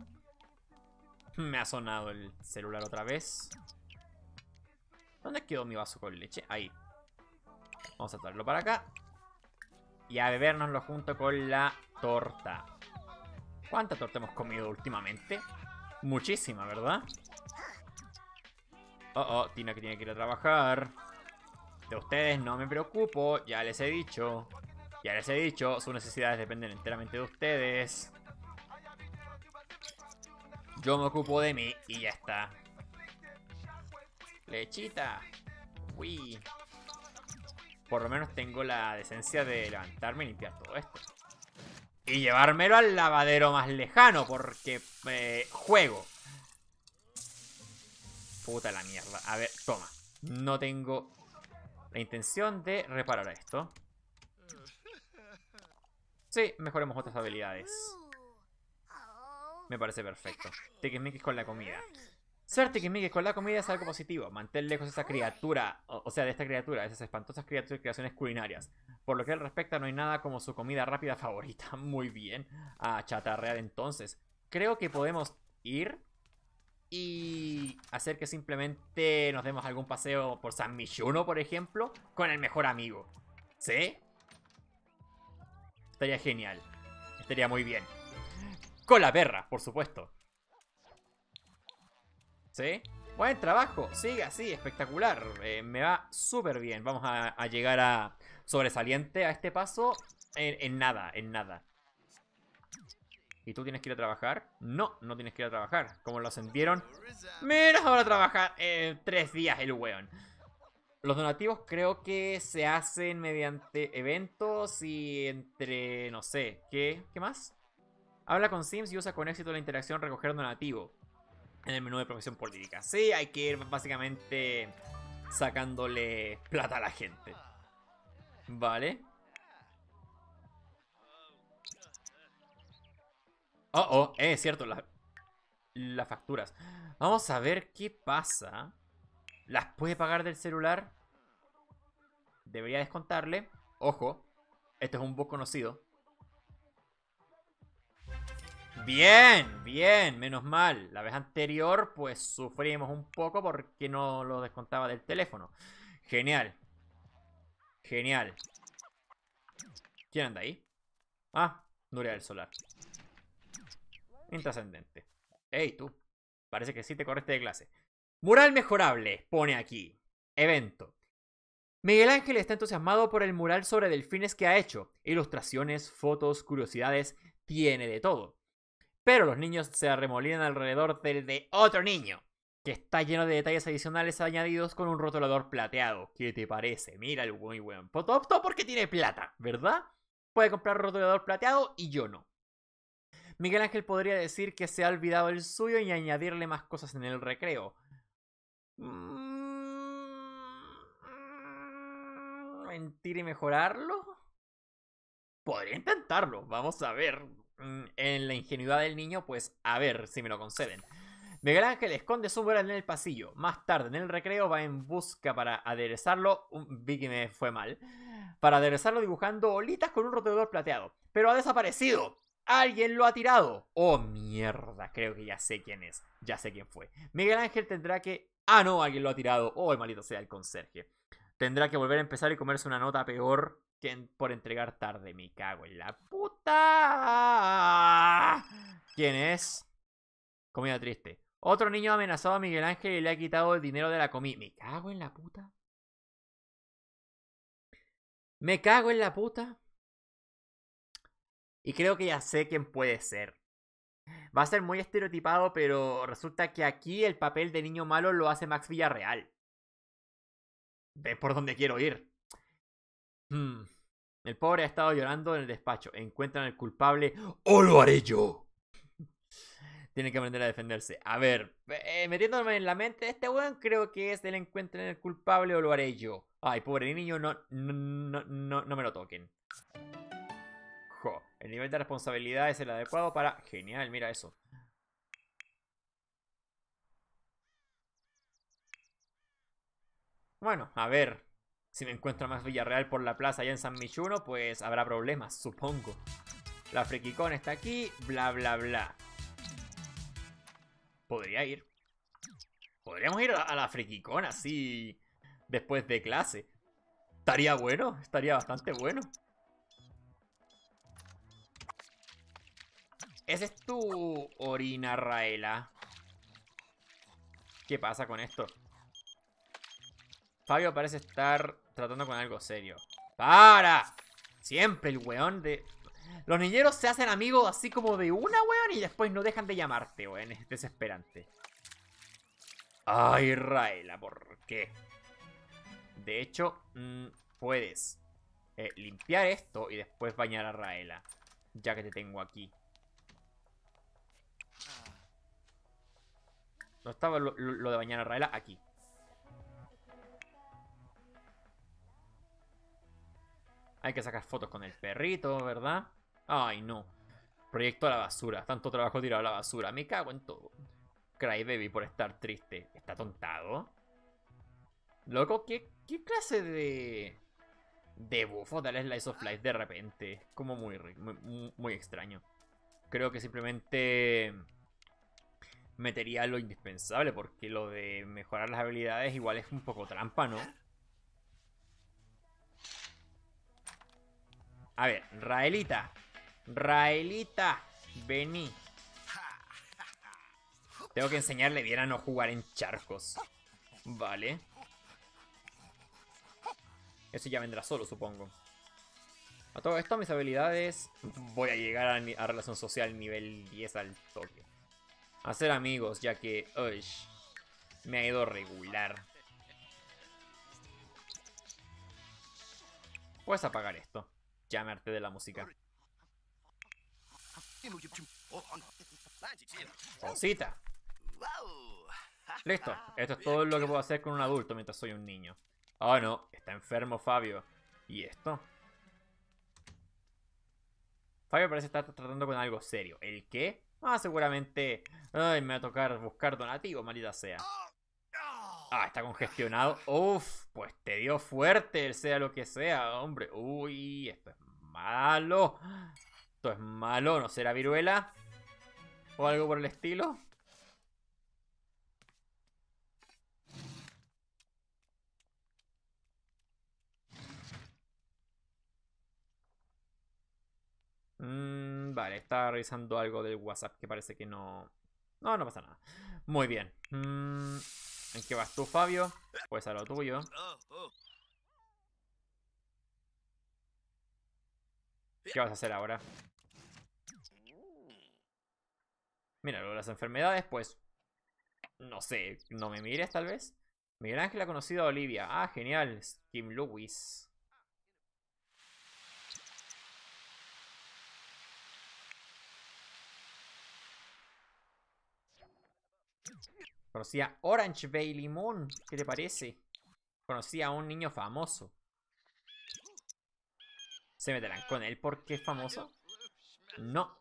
Me ha sonado el celular otra vez. ¿Dónde quedó mi vaso con leche? Ahí. Vamos a traerlo para acá. Y a bebérnoslo junto con la torta. ¿Cuánta torta hemos comido últimamente? Muchísima, ¿verdad? Tina que tiene que ir a trabajar. De ustedes no me preocupo, ya les he dicho. Ya les he dicho, sus necesidades dependen enteramente de ustedes. Yo me ocupo de mí y ya está. Lechita. Uy. Por lo menos tengo la decencia de levantarme y limpiar todo esto. Y llevármelo al lavadero más lejano, porque juego. Puta la mierda. A ver, toma. No tengo la intención de reparar esto. Sí, mejoremos otras habilidades. Me parece perfecto. Tiquismiquis con la comida. Ser tiquismiquis con la comida es algo positivo. Mantén lejos a esa criatura, o sea, de esta criatura, esas espantosas creaciones culinarias. Por lo que él respecta, no hay nada como su comida rápida favorita. Muy bien. A chatarrear entonces. Creo que podemos ir y hacer que simplemente nos demos algún paseo por San Michuno, por ejemplo, con el mejor amigo. ¿Sí? Estaría genial. Estaría muy bien. Con la perra, por supuesto. ¿Sí? Buen trabajo. Sigue así, espectacular. Me va súper bien. Vamos a llegar a sobresaliente a este paso en nada, en nada. ¿Y tú tienes que ir a trabajar? No, no tienes que ir a trabajar. ¿Cómo lo ascendieron? Menos ahora a trabajar 3 días el weón. Los donativos creo que se hacen mediante eventos y entre... no sé, ¿qué más? Habla con Sims y usa con éxito la interacción recoger donativo en el menú de profesión política. Sí, hay que ir básicamente sacándole plata a la gente. Vale. Es cierto, las facturas. Vamos a ver qué pasa. ¿Las puede pagar del celular? Debería descontarle. Ojo, este es un bug conocido. Bien, bien, menos mal. La vez anterior, pues sufrimos un poco porque no lo descontaba del teléfono. Genial. Genial. ¿Quién anda ahí? Ah, Nuria del Solar. Intrascendente. Ey, tú. Parece que sí te corriste de clase. Mural mejorable, pone aquí. Evento. Miguel Ángel está entusiasmado por el mural sobre delfines que ha hecho. Ilustraciones, fotos, curiosidades, tiene de todo. Pero los niños se arremolinan alrededor del de otro niño, que está lleno de detalles adicionales añadidos con un rotulador plateado. ¿Qué te parece? Mira el muy buen. Todo porque tiene plata, ¿verdad? Puede comprar rotulador plateado y yo no. Miguel Ángel podría decir que se ha olvidado el suyo y añadirle más cosas en el recreo. ¿Mentir y mejorarlo? Podría intentarlo, vamos a ver. En la ingenuidad del niño, pues a ver si me lo conceden. Miguel Ángel esconde su mural en el pasillo. Más tarde en el recreo va en busca para aderezarlo. Vi que me fue mal. Para aderezarlo dibujando bolitas con un rotulador plateado. Pero ha desaparecido. Alguien lo ha tirado. Oh, mierda. Creo que ya sé quién es. Ya sé quién fue. Miguel Ángel tendrá que... Ah, no, alguien lo ha tirado. Oh, maldito sea el conserje. Tendrá que volver a empezar y comerse una nota peor que por entregar tarde. Me cago en la puta. ¿Quién es? Comida triste. Otro niño ha amenazado a Miguel Ángel y le ha quitado el dinero de la comida. Me cago en la puta. Me cago en la puta. Y creo que ya sé quién puede ser. Va a ser muy estereotipado, pero resulta que aquí el papel de niño malo lo hace Max Villarreal. ¿Ves por dónde quiero ir? El pobre ha estado llorando en el despacho. Encuentran al culpable. ¡O lo haré yo! Tiene que aprender a defenderse. A ver, metiéndome en la mente de este weón, creo que es el encuentren el culpable o lo haré yo. Ay, pobre niño, no me lo toquen. Jo, el nivel de responsabilidad es el adecuado para... Genial, mira eso. Bueno, a ver. Si me encuentro más Villarreal por la plaza allá en San Michuno, pues habrá problemas, supongo. La Frikicón está aquí, bla bla bla. Podría ir. Podríamos ir a la Frikicón así después de clase. Estaría bueno, estaría bastante bueno. ¿Ese es tu orina, Raela? ¿Qué pasa con esto? Fabio parece estar tratando con algo serio. ¡Para! Siempre el weón de... Los niñeros se hacen amigos así como de una, weón, y después no dejan de llamarte, weón. Es desesperante. Ay, Raela, ¿por qué? De hecho, puedes limpiar esto y después bañar a Raela. Ya que te tengo aquí. ¿No estaba lo de bañar a Raela? Aquí. Hay que sacar fotos con el perrito, ¿verdad? Ay, no. Proyecto a la basura. Tanto trabajo tirado a la basura. Me cago en todo. Crybaby por estar triste. ¿Está tontado? Loco, ¿qué clase de bufo darle Slice of Life de repente? Como muy extraño. Creo que simplemente metería lo indispensable, porque lo de mejorar las habilidades igual es un poco trampa, ¿no? A ver, Raelita. Raelita, vení. Tengo que enseñarle bien a no jugar en charcos. Vale. Eso ya vendrá solo, supongo. A todo esto, mis habilidades... Voy a llegar a relación social nivel 10 al toque. Hacer amigos, ya que... Uy, me ha ido regular. Puedes apagar esto. Ya me harté de la música. Cosita. Listo. Esto es todo lo que puedo hacer con un adulto mientras soy un niño. Oh no, está enfermo Fabio. ¿Y esto? Fabio parece estar tratando con algo serio. ¿El qué? Ah, seguramente... Ay, me va a tocar buscar donativo, maldita sea. Ah, está congestionado. Uf, pues te dio fuerte, sea lo que sea, hombre. Uy, esto es malo. Esto es malo, ¿no será viruela? ¿O algo por el estilo? Vale, estaba revisando algo del WhatsApp que parece que no... No pasa nada. Muy bien. ¿En qué vas tú, Fabio? Pues a lo tuyo. ¿Qué vas a hacer ahora? Mira, lo de las enfermedades, pues... No sé, no me mires tal vez. Miguel Ángel ha conocido a Olivia. Ah, genial. Kim Lewis. Conocí a Orange Bailey Moon. ¿Qué te parece? Conocí a un niño famoso. ¿Se meterán con él porque es famoso? No.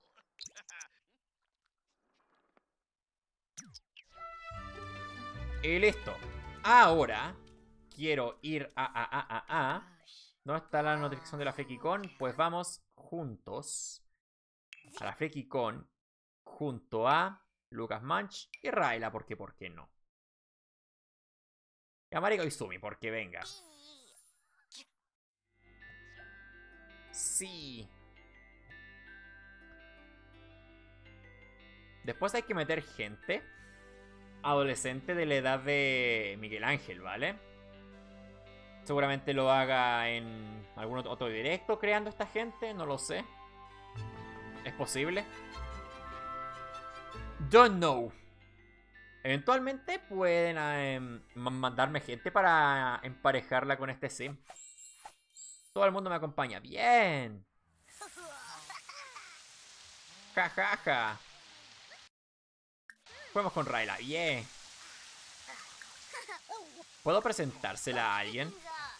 Y listo. Ahora quiero ir ¿dónde está la notificación de la Frikicón? Pues vamos juntos a la FreakyCon junto a Lucas Manch y Rayla, porque ¿por qué no? Y a Mariko Izumi, porque venga. Sí. Después hay que meter gente adolescente de la edad de Miguel Ángel, ¿vale? Seguramente lo haga en algún otro directo creando esta gente, no lo sé. ¿Es posible? Don't know. Eventualmente pueden mandarme gente para emparejarla con este sim. Todo el mundo me acompaña. ¡Bien! ¡Ja, ja, ja! Juguemos con Rayla. ¡Bien! ¿Puedo presentársela a alguien?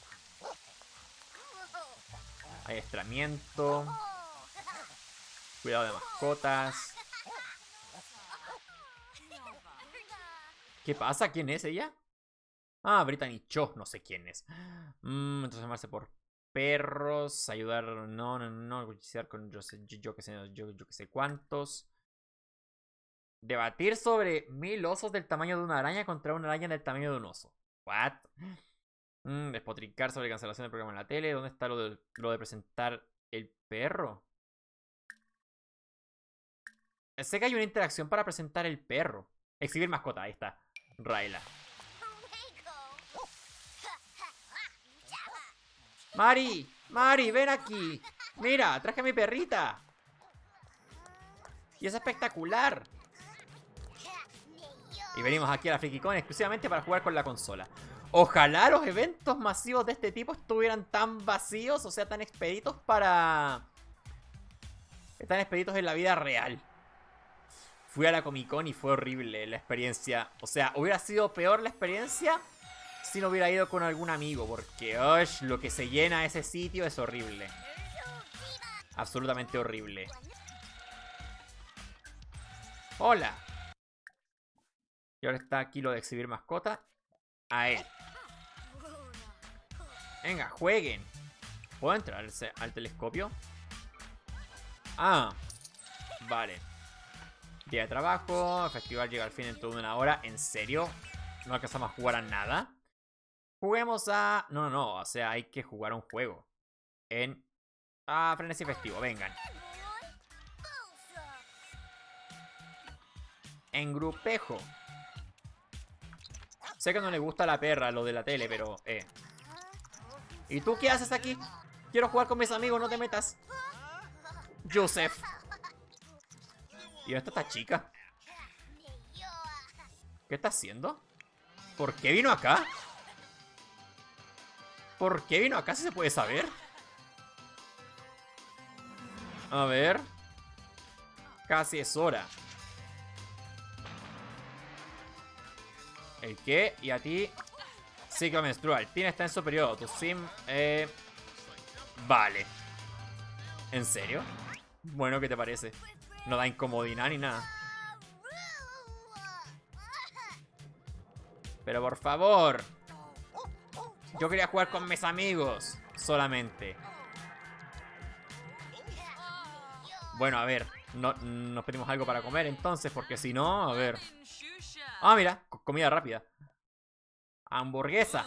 Adiestramiento. Cuidado de mascotas. ¿Qué pasa? ¿Quién es ella? Ah, Brittany Cho. No sé quién es. Entonces llamarse por perros. Ayudar. No. Cuchillar con yo que sé. Yo que sé cuántos. Debatir sobre 1000 osos del tamaño de una araña contra una araña del tamaño de un oso. What? Despotricar sobre cancelación del programa en la tele. ¿Dónde está lo de presentar el perro? Sé que hay una interacción para presentar el perro. Exhibir mascota, ahí está. Rayla. Mari, ven aquí. Mira, traje a mi perrita. Y es espectacular. Y venimos aquí a la FreakyCon exclusivamente para jugar con la consola. Ojalá los eventos masivos de este tipo estuvieran tan vacíos, o sea, tan expeditos para... Tan expeditos en la vida real. Fui a la Comic Con y fue horrible la experiencia. O sea, hubiera sido peor la experiencia si no hubiera ido con algún amigo. Porque, lo que se llena ese sitio es horrible. Absolutamente horrible. Hola. Y ahora está aquí lo de exhibir mascota. A él. Venga, jueguen. ¿Puedo entrar al telescopio? Ah, vale. Día de trabajo. El festival llega al fin dentro de una hora. ¿En serio? ¿No alcanzamos a jugar a nada? Juguemos a... No. O sea, hay que jugar un juego. En... frenesí festivo. Vengan. En grupejo. Sé que no le gusta a la perra lo de la tele, pero... ¿Y tú qué haces aquí? Quiero jugar con mis amigos, no te metas. Joseph. ¿Y dónde está esta chica? ¿Qué está haciendo? ¿Por qué vino acá? ¿Por qué vino acá si se puede saber? A ver. Casi es hora. ¿El qué? Y a ti. Ciclo menstrual. Tina está en su periodo. Tu sim. Vale. ¿En serio? Bueno, ¿qué te parece? No da incomodidad ni nada. Pero por favor. Yo quería jugar con mis amigos. Solamente. Bueno, a ver. Nos pedimos algo para comer entonces. Porque si no, a ver. Ah, mira. Comida rápida. Hamburguesa.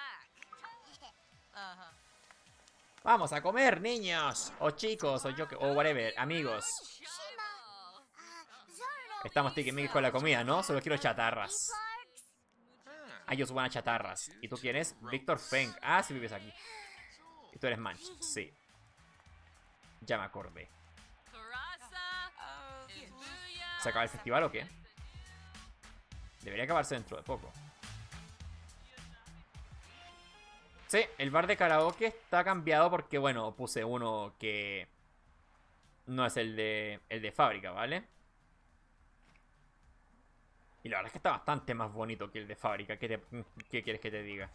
Vamos a comer, niños. O chicos, o whatever. Amigos. Estamos tiquismiquis con la comida, ¿no? Solo quiero chatarras. Ellos van a chatarras. ¿Y tú quién es? Víctor Feng. Ah, sí vives aquí. Y tú eres Manch. Sí. Ya me acordé. ¿Se acaba el festival o qué? Debería acabarse dentro de poco. Sí, el bar de karaoke está cambiado porque, bueno, puse uno que no es el de fábrica, ¿vale? Y la verdad es que está bastante más bonito que el de fábrica. ¿Qué quieres que te diga?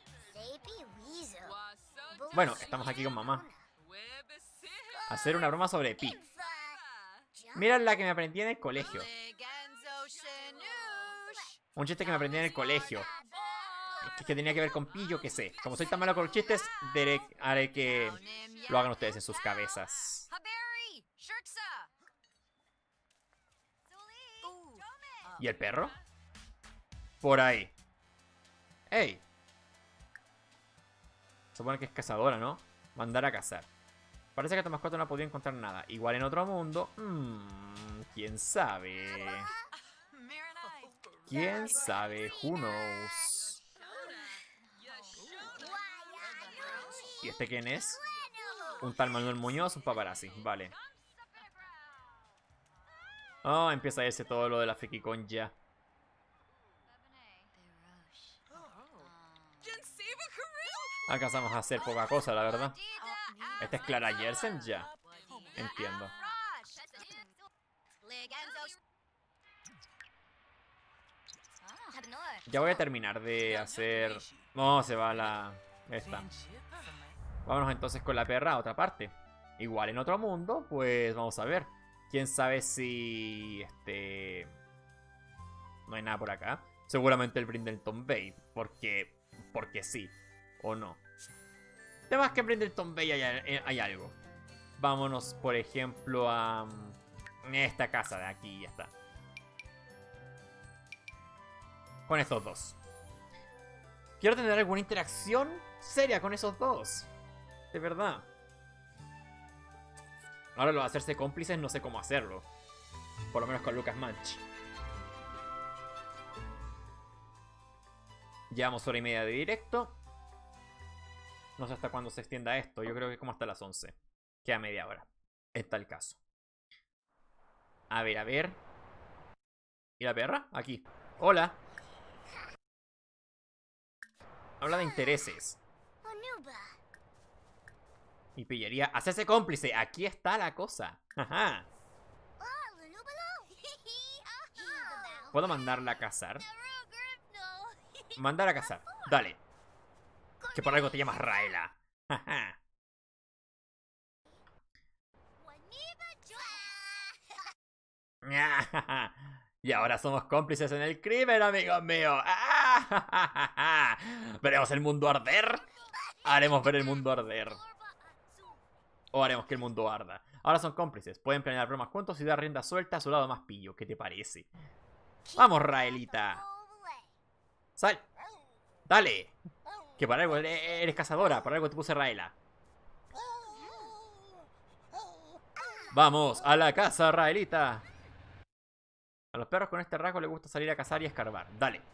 Bueno, estamos aquí con mamá. Hacer una broma sobre Pi. Mira la que me aprendí en el colegio. Un chiste que me aprendí en el colegio. Que tenía que ver con Pi, yo qué sé. Como soy tan malo con los chistes, haré que lo hagan ustedes en sus cabezas. ¿Y el perro? Por ahí. ¡Ey! Se supone que es cazadora, ¿no? Mandar a cazar. Parece que tu mascota no ha podido encontrar nada. Igual en otro mundo. ¿Quién sabe? ¿Quién sabe? Who knows? ¿Y este quién es? Un tal Manuel Muñoz, un paparazzi. Vale. Oh, empieza a irse todo lo de la frikicon ya. Alcanzamos a hacer poca cosa, la verdad. Esta es Clara Yersen ya. Entiendo. Ya voy a terminar de hacer... No, se va la... Esta. Vámonos entonces con la perra a otra parte. Igual en otro mundo, pues vamos a ver. Quién sabe si... No hay nada por acá. Seguramente el Brindleton Bay. Porque sí. O no. Además que en Brindleton Bay hay algo. Vámonos, por ejemplo, a... esta casa de aquí. Ya está. Con estos dos. Quiero tener alguna interacción seria con esos dos. De verdad. Ahora lo de hacerse cómplices no sé cómo hacerlo. Por lo menos con Lucas Manch. Llevamos hora y media de directo. No sé hasta cuándo se extienda esto. Yo creo que como hasta las 11. Queda media hora. Está el caso. A ver, a ver. ¿Y la perra? Aquí. Hola. Habla de intereses. Y pillería. Hacerse cómplice. Aquí está la cosa. Ajá. ¿Puedo mandarla a cazar? Mandar a cazar. Dale. Que por algo te llamas Raela. Ajá. Y ahora somos cómplices en el crimen, amigos míos. ¿Veremos el mundo arder? Haremos ver el mundo arder. O haremos que el mundo arda. Ahora son cómplices. Pueden planear bromas juntos y dar rienda suelta a su lado más pillo. ¿Qué te parece? Vamos, Raelita. Sal. Dale. Que para algo eres cazadora. Para algo te puse Raela. Vamos, a la casa, Raelita. A los perros con este rasgo les gusta salir a cazar y escarbar. Dale.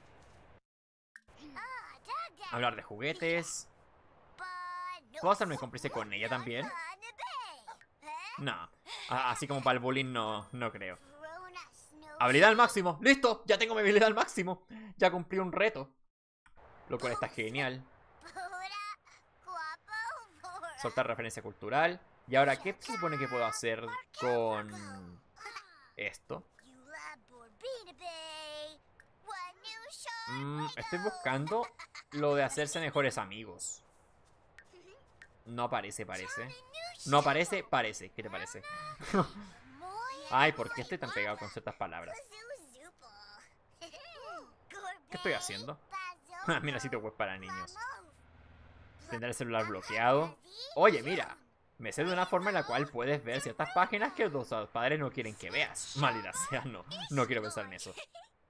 Hablar de juguetes. ¿Puedo hacerme cómplice con ella también? No. Así como para el bullying no creo. Habilidad al máximo. ¡Listo! Ya tengo mi habilidad al máximo. Ya cumplí un reto. Lo cual está genial. Soltar referencia cultural. Y ahora, ¿qué se supone que puedo hacer con esto? Estoy buscando lo de hacerse mejores amigos. No aparece, parece. No aparece, parece. ¿Qué te parece? Ay, ¿por qué estoy tan pegado con ciertas palabras? ¿Qué estoy haciendo? Mira, sitio web para niños. Tendré el celular bloqueado. Oye, mira. Me sé de una forma en la cual puedes ver ciertas páginas que tus padres no quieren que veas. Maldita sea, no. No quiero pensar en eso.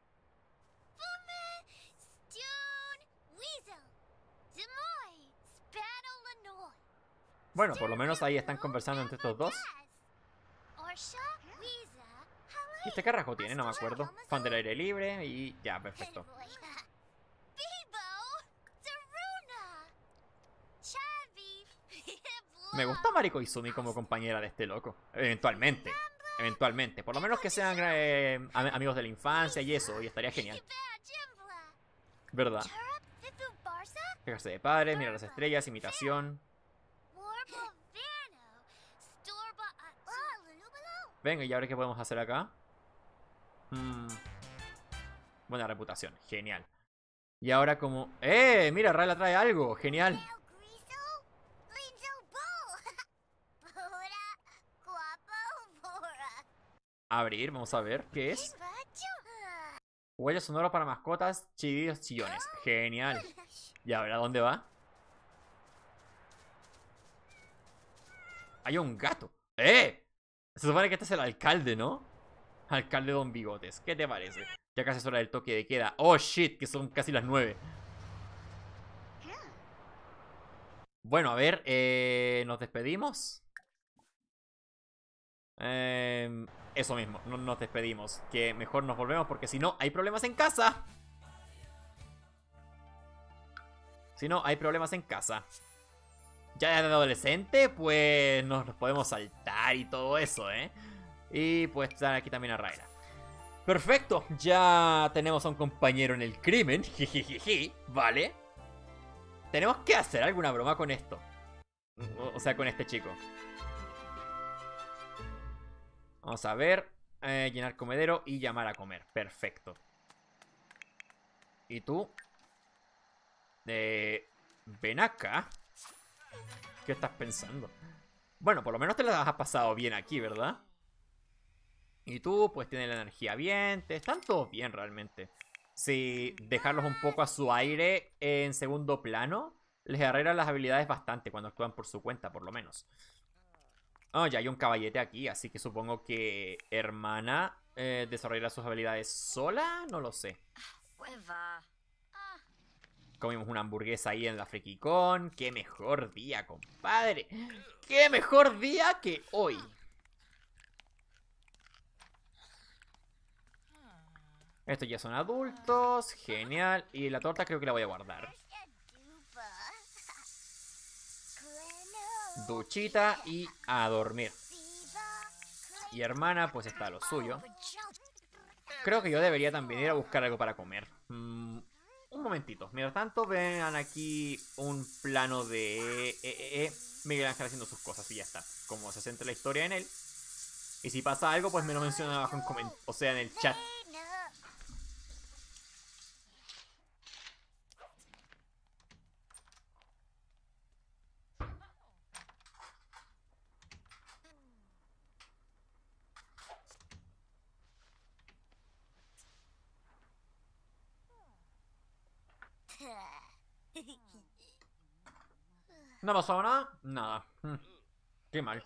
Bueno, por lo menos ahí están conversando entre estos dos. ¿Y este carajo tiene? No me acuerdo. Fan del aire libre y ya, perfecto. Me gusta Mariko Izumi como compañera de este loco. Eventualmente. Eventualmente. Por lo menos que sean amigos de la infancia y eso. Y estaría genial. ¿Verdad? Quejarse de padres, mirar las estrellas, imitación. Venga, ¿y ahora qué podemos hacer acá? Buena reputación. Genial. Y ahora como... ¡Eh! Mira, Raela trae algo. Genial. Abrir, vamos a ver. ¿Qué es? Huella sonora para mascotas, chillidos, chillones. Genial. ¿Y ahora dónde va? Hay un gato. ¡Eh! Se supone que este es el alcalde, ¿no? Alcalde Don Bigotes, ¿qué te parece? Ya casi es hora del toque de queda. Oh shit, que son casi las 9. Bueno, a ver, ¿nos despedimos? Eso mismo, no nos despedimos. Que mejor nos volvemos porque si no, hay problemas en casa. Si no, hay problemas en casa. Ya de adolescente, pues nos podemos saltar y todo eso, ¿eh? Y pues están aquí también a Raira. Perfecto, ya tenemos a un compañero en el crimen. Jijijiji, vale. Tenemos que hacer alguna broma con esto. O sea, con este chico. Vamos a ver. Llenar comedero y llamar a comer. Perfecto. ¿Y tú? Ven acá. ¿Qué estás pensando? Bueno, por lo menos te la has pasado bien aquí, ¿verdad? Y tú, pues tienes la energía bien. Están todos bien realmente. Si dejarlos un poco a su aire en segundo plano, les arreglan las habilidades bastante cuando actúan por su cuenta, por lo menos. Oh, ya hay un caballete aquí, así que supongo que hermana desarrollará sus habilidades sola. No lo sé. Comimos una hamburguesa ahí en la FrikiCon. ¡Qué mejor día, compadre! ¡Qué mejor día que hoy! Estos ya son adultos. Genial. Y la torta creo que la voy a guardar. Duchita y a dormir. Y hermana, pues está lo suyo. Creo que yo debería también ir a buscar algo para comer. Un momentito. Mientras tanto, vean aquí un plano de Miguel Ángel haciendo sus cosas y ya está. Como se centra la historia en él. Y si pasa algo, pues me lo menciona abajo en o sea, en el chat. ¿No ha pasado nada? Nada. Qué mal.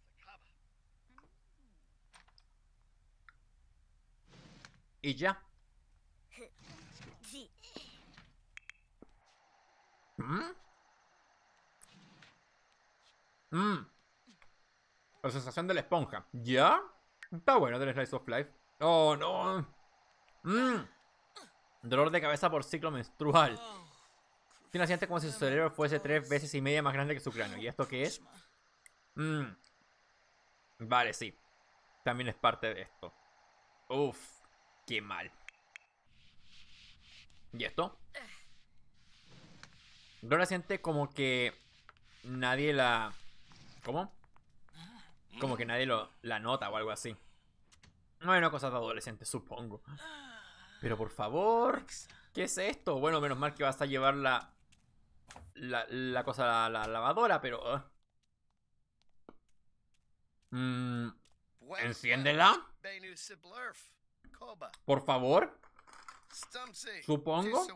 Y ya. La sensación de la esponja. ¿Ya? Está bueno del Slice of Life. Oh, no. Dolor de cabeza por ciclo menstrual. Tiene siente como si su cerebro fuese 3 veces y media más grande que su cráneo. ¿Y esto qué es? Vale, sí. También es parte de esto. Uf, qué mal. ¿Y esto? Gloria siente como que nadie la... ¿Cómo? Como que nadie la nota o algo así. Bueno, cosas de adolescentes, supongo. Pero por favor, ¿qué es esto? Bueno, menos mal que vas a llevar la cosa a la lavadora, pero... enciéndela. Por favor. Supongo.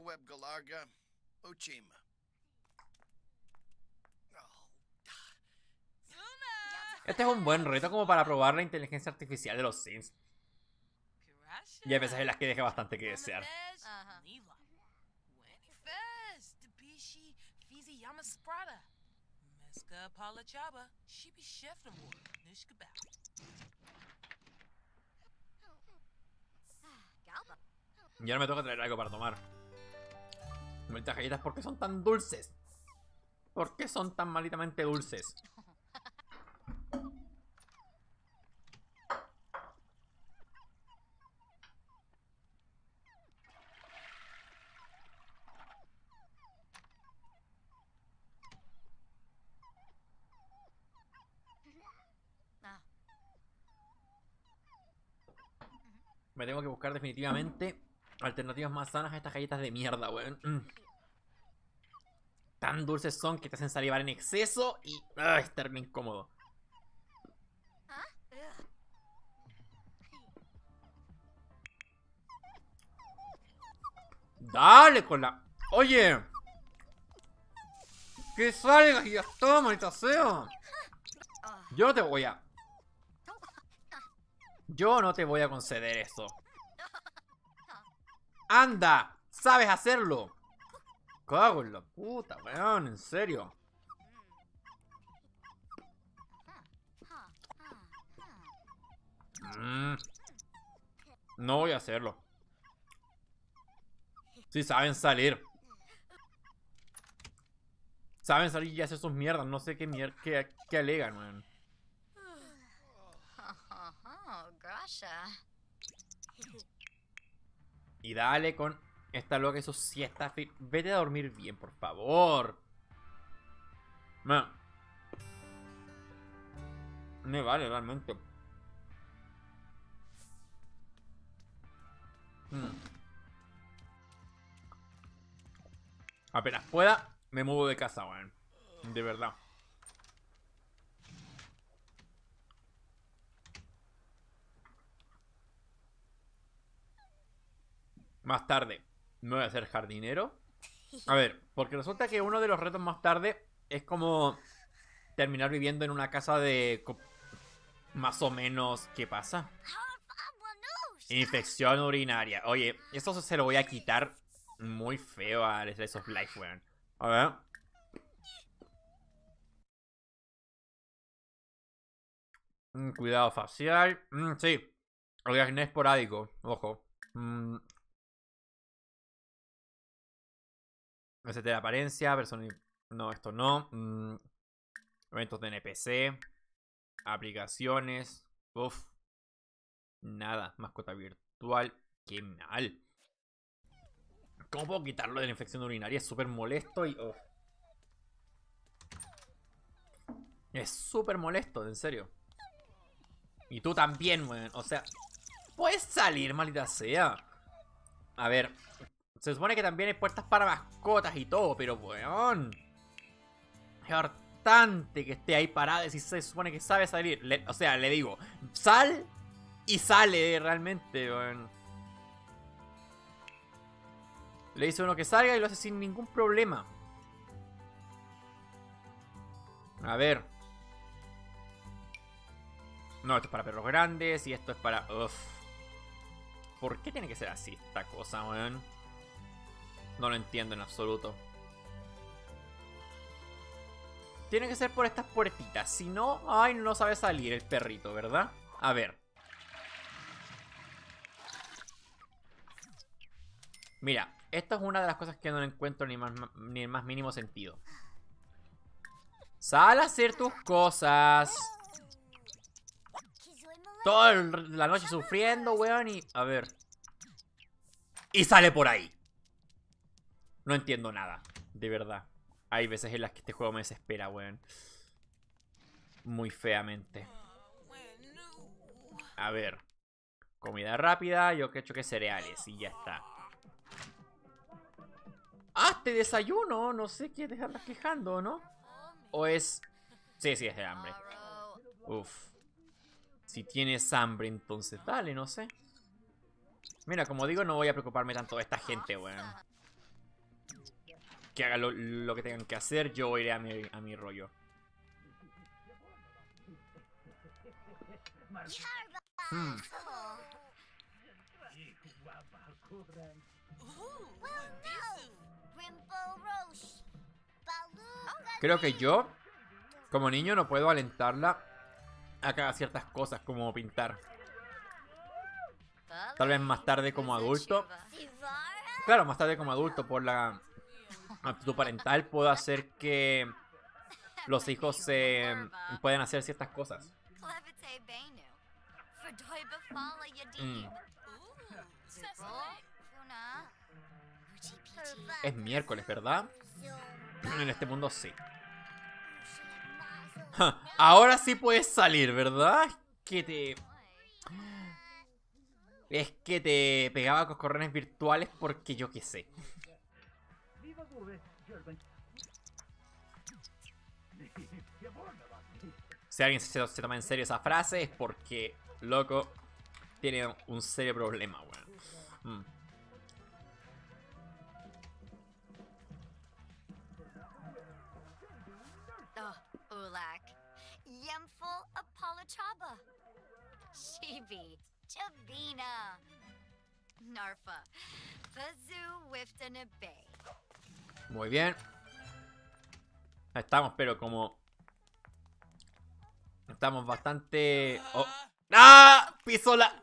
Este es un buen reto como para probar la inteligencia artificial de los Sims. Y hay veces en las que deja bastante que desear. Y ahora me toca traer algo para tomar. Malditas galletas, ¿por qué son tan dulces? ¿Por qué son tan malditamente dulces? Me tengo que buscar definitivamente alternativas más sanas a estas galletas de mierda, weón. Tan dulces son que te hacen salivar en exceso y... ¡ay! Es terrible incómodo. Dale con la... ¡Oye! ¡Que salgas y ya está, maldita sea! Yo no te voy a... Yo no te voy a conceder eso. ¡Anda! ¡Sabes hacerlo! Cago en la puta, weón, en serio. No voy a hacerlo. Sí, saben salir. Saben salir y hacer sus mierdas. No sé qué alegan, weón. Y dale con esta loca y sus siestas. Vete a dormir bien, por favor. Man. Me vale realmente. Apenas pueda, me muevo de casa, weón. De verdad. Más tarde, me voy a hacer jardinero. A ver, porque resulta que uno de los retos más tarde es como terminar viviendo en una casa de... Más o menos, ¿qué pasa? Infección urinaria. Oye, eso se lo voy a quitar muy feo a Slice of Life, weón. A ver. Cuidado facial. Sí. Acné esporádico. Ojo. Ese de la apariencia. Persona... No, esto no. Eventos de NPC. Aplicaciones. Uf. Nada. Mascota virtual. Qué mal. ¿Cómo puedo quitarlo de la infección urinaria? Es súper molesto y... uf. Es súper molesto, en serio. Y tú también, weón. O sea, puedes salir, maldita sea. A ver, se supone que también hay puertas para mascotas y todo, pero weón. Es hartante que esté ahí parada y si se supone que sabe salir. O sea, le digo, sal y sale realmente, weón. Le dice a uno que salga y lo hace sin ningún problema. A ver. No, esto es para perros grandes y esto es para... Uf. ¿Por qué tiene que ser así esta cosa, weón? No lo entiendo en absoluto. Tiene que ser por estas puertitas. Si no, ay, no sabe salir el perrito, ¿verdad? A ver. Mira, esto es una de las cosas que no le encuentro ni el más mínimo sentido. Sal a hacer tus cosas. Toda la noche sufriendo, weón, y... A ver. Y sale por ahí. No entiendo nada, de verdad. Hay veces en las que este juego me desespera, weón. Muy feamente. A ver. Comida rápida, yo que he hecho que cereales y ya está. ¡Hazte desayuno! No sé qué te andas quejando, ¿no? O es... Sí, sí, es de hambre. Uf. Si tienes hambre, entonces dale, no sé. Mira, como digo, no voy a preocuparme tanto de esta gente, weón. Que hagan lo que tengan que hacer, yo iré a mi rollo. Creo que yo, como niño, no puedo alentarla a que haga ciertas cosas, como pintar. Tal vez más tarde como adulto. Claro, más tarde como adulto, por la aptitud parental, puedo hacer que los hijos puedan hacer ciertas cosas. Es miércoles, ¿verdad? En este mundo sí. Ahora sí puedes salir, ¿verdad? Es que te pegaba con correnes virtuales porque yo qué sé. Si alguien se toma en serio esa frase es porque, loco, tiene un serio problema, weón. Ulak. Yemful Apolachaba. Shibi. Chavina. Narfa. Fazoo Wiftana Bay. Muy bien. Estamos, pero como... Estamos bastante... Oh. ¡Ah! ¡Pisola!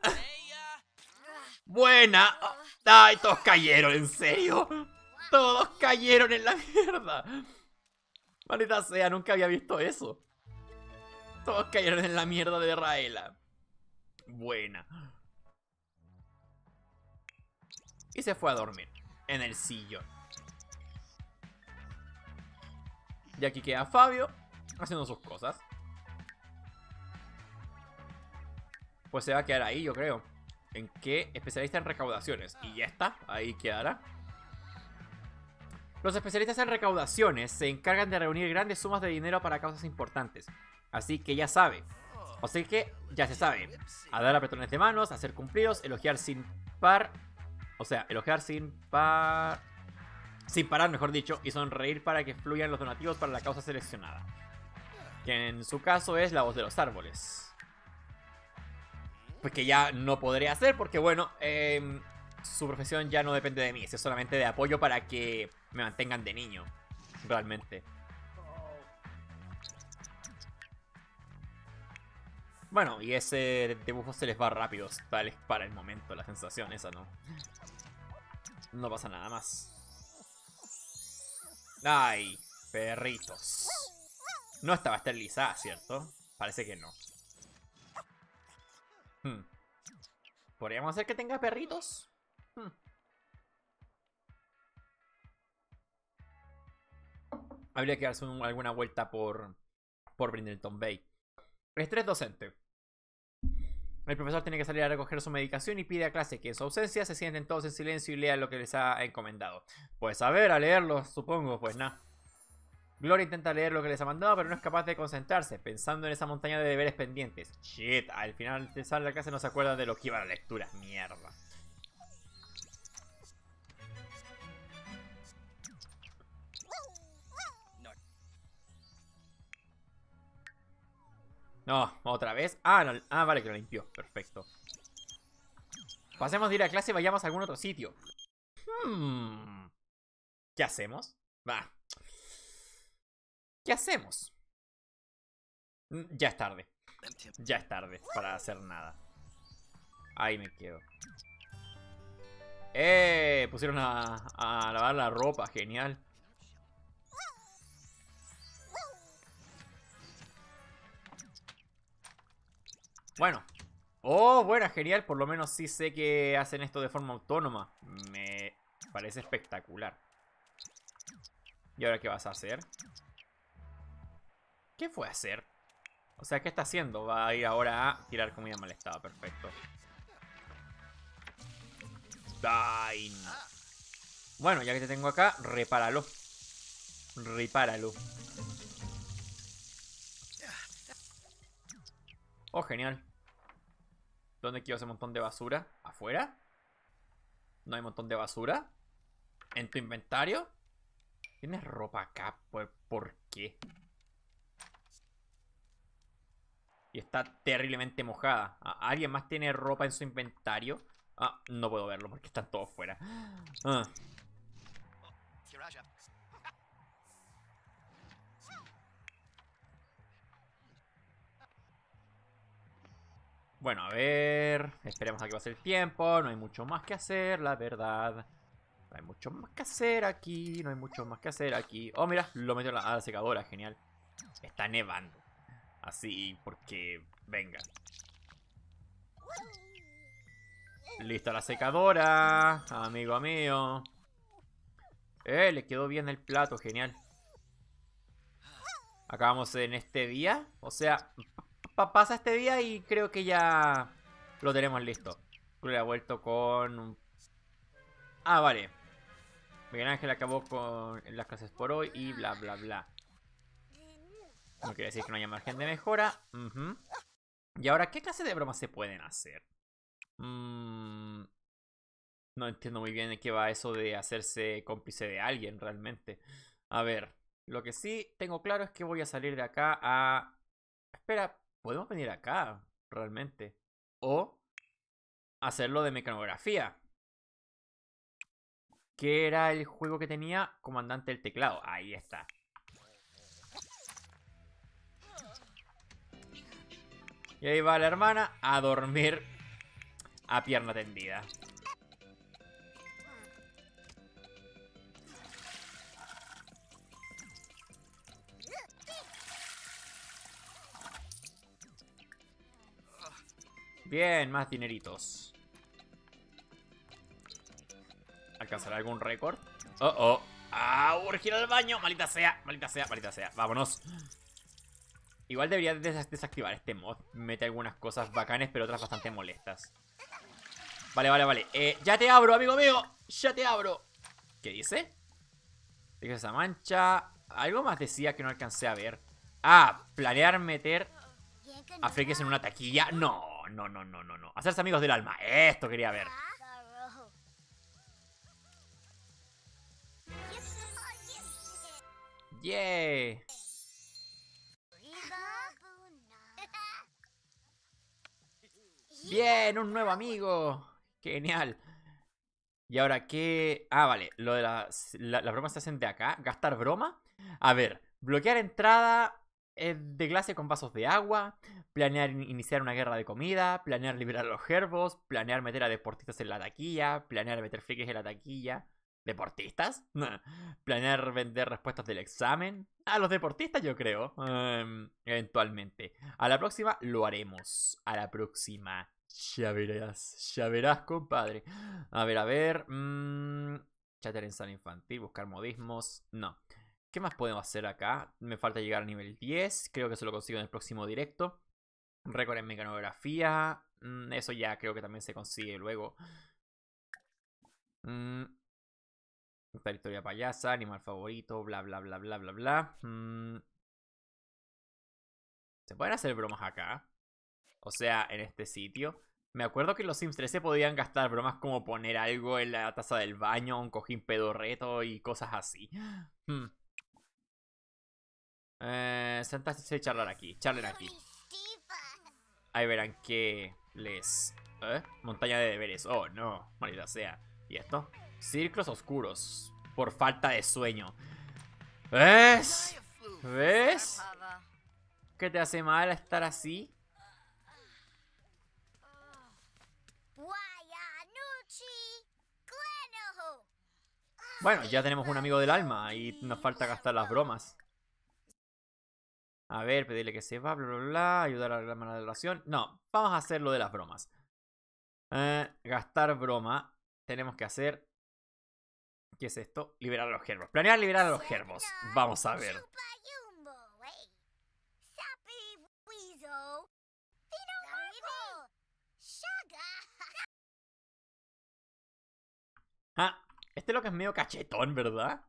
¡Buena! ¡Ay! Todos cayeron, en serio. Todos cayeron en la mierda. Maldita sea, nunca había visto eso. Todos cayeron en la mierda de Raela. Buena. Y se fue a dormir en el sillón. Y aquí queda Fabio haciendo sus cosas. Pues se va a quedar ahí, yo creo. ¿En qué? Especialista en recaudaciones. Y ya está, ahí quedará. Los especialistas en recaudaciones se encargan de reunir grandes sumas de dinero para causas importantes. Así que ya sabe. O sea que ya se sabe. A dar apretones de manos, hacer cumplidos, elogiar sin par. O sea, elogiar sin par. Sin parar, mejor dicho, y sonreír para que fluyan los donativos para la causa seleccionada. Que en su caso es la voz de los árboles. Pues que ya no podré hacer porque, bueno, su profesión ya no depende de mí. Es solamente de apoyo para que me mantengan de niño. Realmente. Bueno, y ese dibujo se les va rápido. Tal para el momento, la sensación esa, ¿no? No pasa nada más. Ay, perritos. No estaba esterilizada, ¿cierto? Parece que no. ¿Podríamos hacer que tenga perritos? Habría que darse alguna vuelta por Brindleton Bay. Estrés docente. El profesor tiene que salir a recoger su medicación y pide a clase que en su ausencia se sienten todos en silencio y lean lo que les ha encomendado. Pues a ver, a leerlo, supongo, pues nada. Gloria intenta leer lo que les ha mandado, pero no es capaz de concentrarse, pensando en esa montaña de deberes pendientes. Shit, al final de sale la clase no se acuerda de lo que iba a la lectura. Mierda. No, otra vez. Ah, no, vale, que lo limpió. Perfecto. Pasemos de ir a clase y vayamos a algún otro sitio. ¿Qué hacemos? Va. ¿Qué hacemos? Ya es tarde. Ya es tarde para hacer nada. Ahí me quedo. Pusieron a lavar la ropa. Genial. Bueno. Oh, bueno, genial. Por lo menos sí sé que hacen esto de forma autónoma. Me parece espectacular. ¿Y ahora qué vas a hacer? ¿Qué fue a hacer? O sea, ¿qué está haciendo? Va a ir ahora a tirar comida en mal estado. Perfecto. Ay, no. Bueno, ya que te tengo acá, repáralo. Repáralo. Oh, genial. ¿Dónde quiero ese montón de basura? ¿Afuera? ¿No hay montón de basura? ¿En tu inventario? ¿Tienes ropa acá? ¿Por qué? Y está terriblemente mojada. ¿Alguien más tiene ropa en su inventario? Ah, no puedo verlo porque están todos fuera. Bueno, a ver. Esperemos a que pase el tiempo. No hay mucho más que hacer, la verdad. No hay mucho más que hacer aquí. No hay mucho más que hacer aquí. Oh, mira, lo metió a la secadora. Genial. Está nevando. Así, porque... Venga. Lista la secadora. Amigo mío. Le quedó bien el plato. Genial. Acabamos en este día. O sea, pasa este día y creo que ya lo tenemos listo. Le ha vuelto con... Ah, vale. Miguel Ángel acabó con las clases por hoy y bla, bla, bla. No quiere decir que no haya margen de mejora. Y ahora, ¿qué clase de bromas se pueden hacer? No entiendo muy bien de qué va eso de hacerse cómplice de alguien realmente. A ver, lo que sí tengo claro es que voy a salir de acá a... Espera, podemos venir acá, realmente. O hacerlo de mecanografía. ¿Qué era el juego que tenía? Comandante del teclado. Ahí está. Y ahí va la hermana a dormir a pierna tendida. Bien, más dineritos. ¿Alcanzará algún récord? Oh, oh. ¡Ah! ¡Urgir al baño! ¡Maldita sea! ¡Maldita sea! ¡Maldita sea! ¡Vámonos! Igual debería desactivar este mod. Mete algunas cosas bacanes, pero otras bastante molestas. Vale, vale, vale. Ya te abro, amigo mío. Ya te abro. ¿Qué dice? Dice esa mancha. Algo más decía que no alcancé a ver. Ah, planear meter a Freakes en una taquilla. No, no, no, no, no, no. Hacerse amigos del alma. Esto quería ver. Yeah. Bien, un nuevo amigo. Genial. Y ahora, ¿qué? Ah, vale. Lo de las bromas se hacen de acá. ¿Gastar broma? A ver. Bloquear entrada de clase con vasos de agua. Planear iniciar una guerra de comida. Planear liberar a los gerbos. Planear meter a deportistas en la taquilla. Planear meter frikis en la taquilla. ¿Deportistas? Planear vender respuestas del examen. A los deportistas yo creo. Eventualmente. A la próxima lo haremos. A la próxima. Ya verás, compadre. A ver. Chatter en sala infantil, buscar modismos. No. ¿Qué más podemos hacer acá? Me falta llegar a nivel 10. Creo que se lo consigo en el próximo directo. Récord en mecanografía. Eso ya creo que también se consigue luego. Esta historia payasa, animal favorito, bla bla bla bla bla bla. ¿Se pueden hacer bromas acá? O sea, en este sitio. Me acuerdo que en los Sims 3 se podían gastar bromas como poner algo en la taza del baño, un cojín pedorreto y cosas así. Sentarse y charlar aquí. Charlen aquí. Ahí verán que les... Montaña de deberes. Oh, no. Maldita sea. ¿Y esto? Círculos oscuros. Por falta de sueño. ¿Ves? ¿Ves? ¿Qué te hace mal estar así? Bueno, ya tenemos un amigo del alma y nos falta gastar las bromas. A ver, pedirle que se va, bla, bla, bla. Ayudar a la mala relación. No, vamos a hacer lo de las bromas. Gastar broma. Tenemos que hacer... ¿Qué es esto? Liberar a los gerbos. Planear liberar a los gerbos. Vamos a ver. Ah, este lo que es medio cachetón, ¿verdad?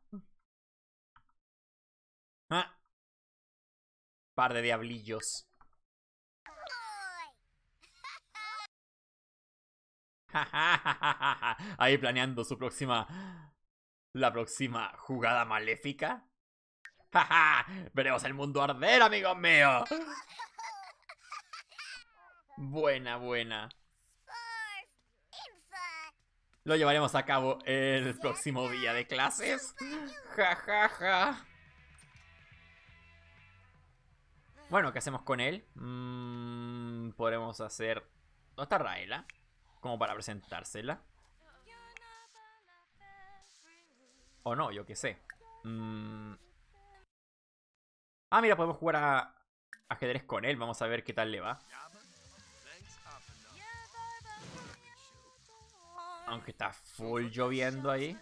Ah. Par de diablillos. Ahí planeando su próxima... La próxima jugada maléfica. Veremos el mundo arder, amigos míos. Buena, buena. Lo llevaremos a cabo el próximo día de clases. Ja. Bueno, ¿qué hacemos con él? Podremos hacer... ¿Dónde está Raela? Como para presentársela. O no, yo qué sé. Ah, mira, podemos jugar a ajedrez con él. Vamos a ver qué tal le va. Aunque está full lloviendo ahí.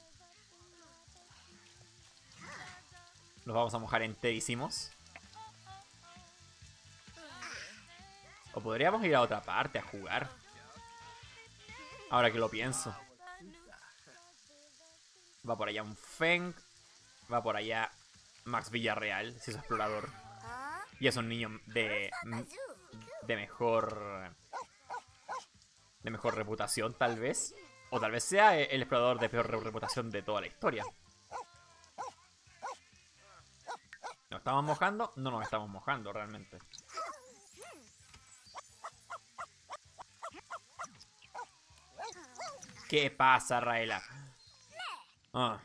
Nos vamos a mojar enterísimos. O podríamos ir a otra parte a jugar. Ahora que lo pienso. Va por allá un Feng. Va por allá Max Villarreal, si es explorador. Y es un niño de mejor... De mejor reputación, tal vez. O tal vez sea el explorador de peor reputación de toda la historia. ¿Nos estamos mojando? No nos estamos mojando realmente. ¿Qué pasa, Raela? Ah.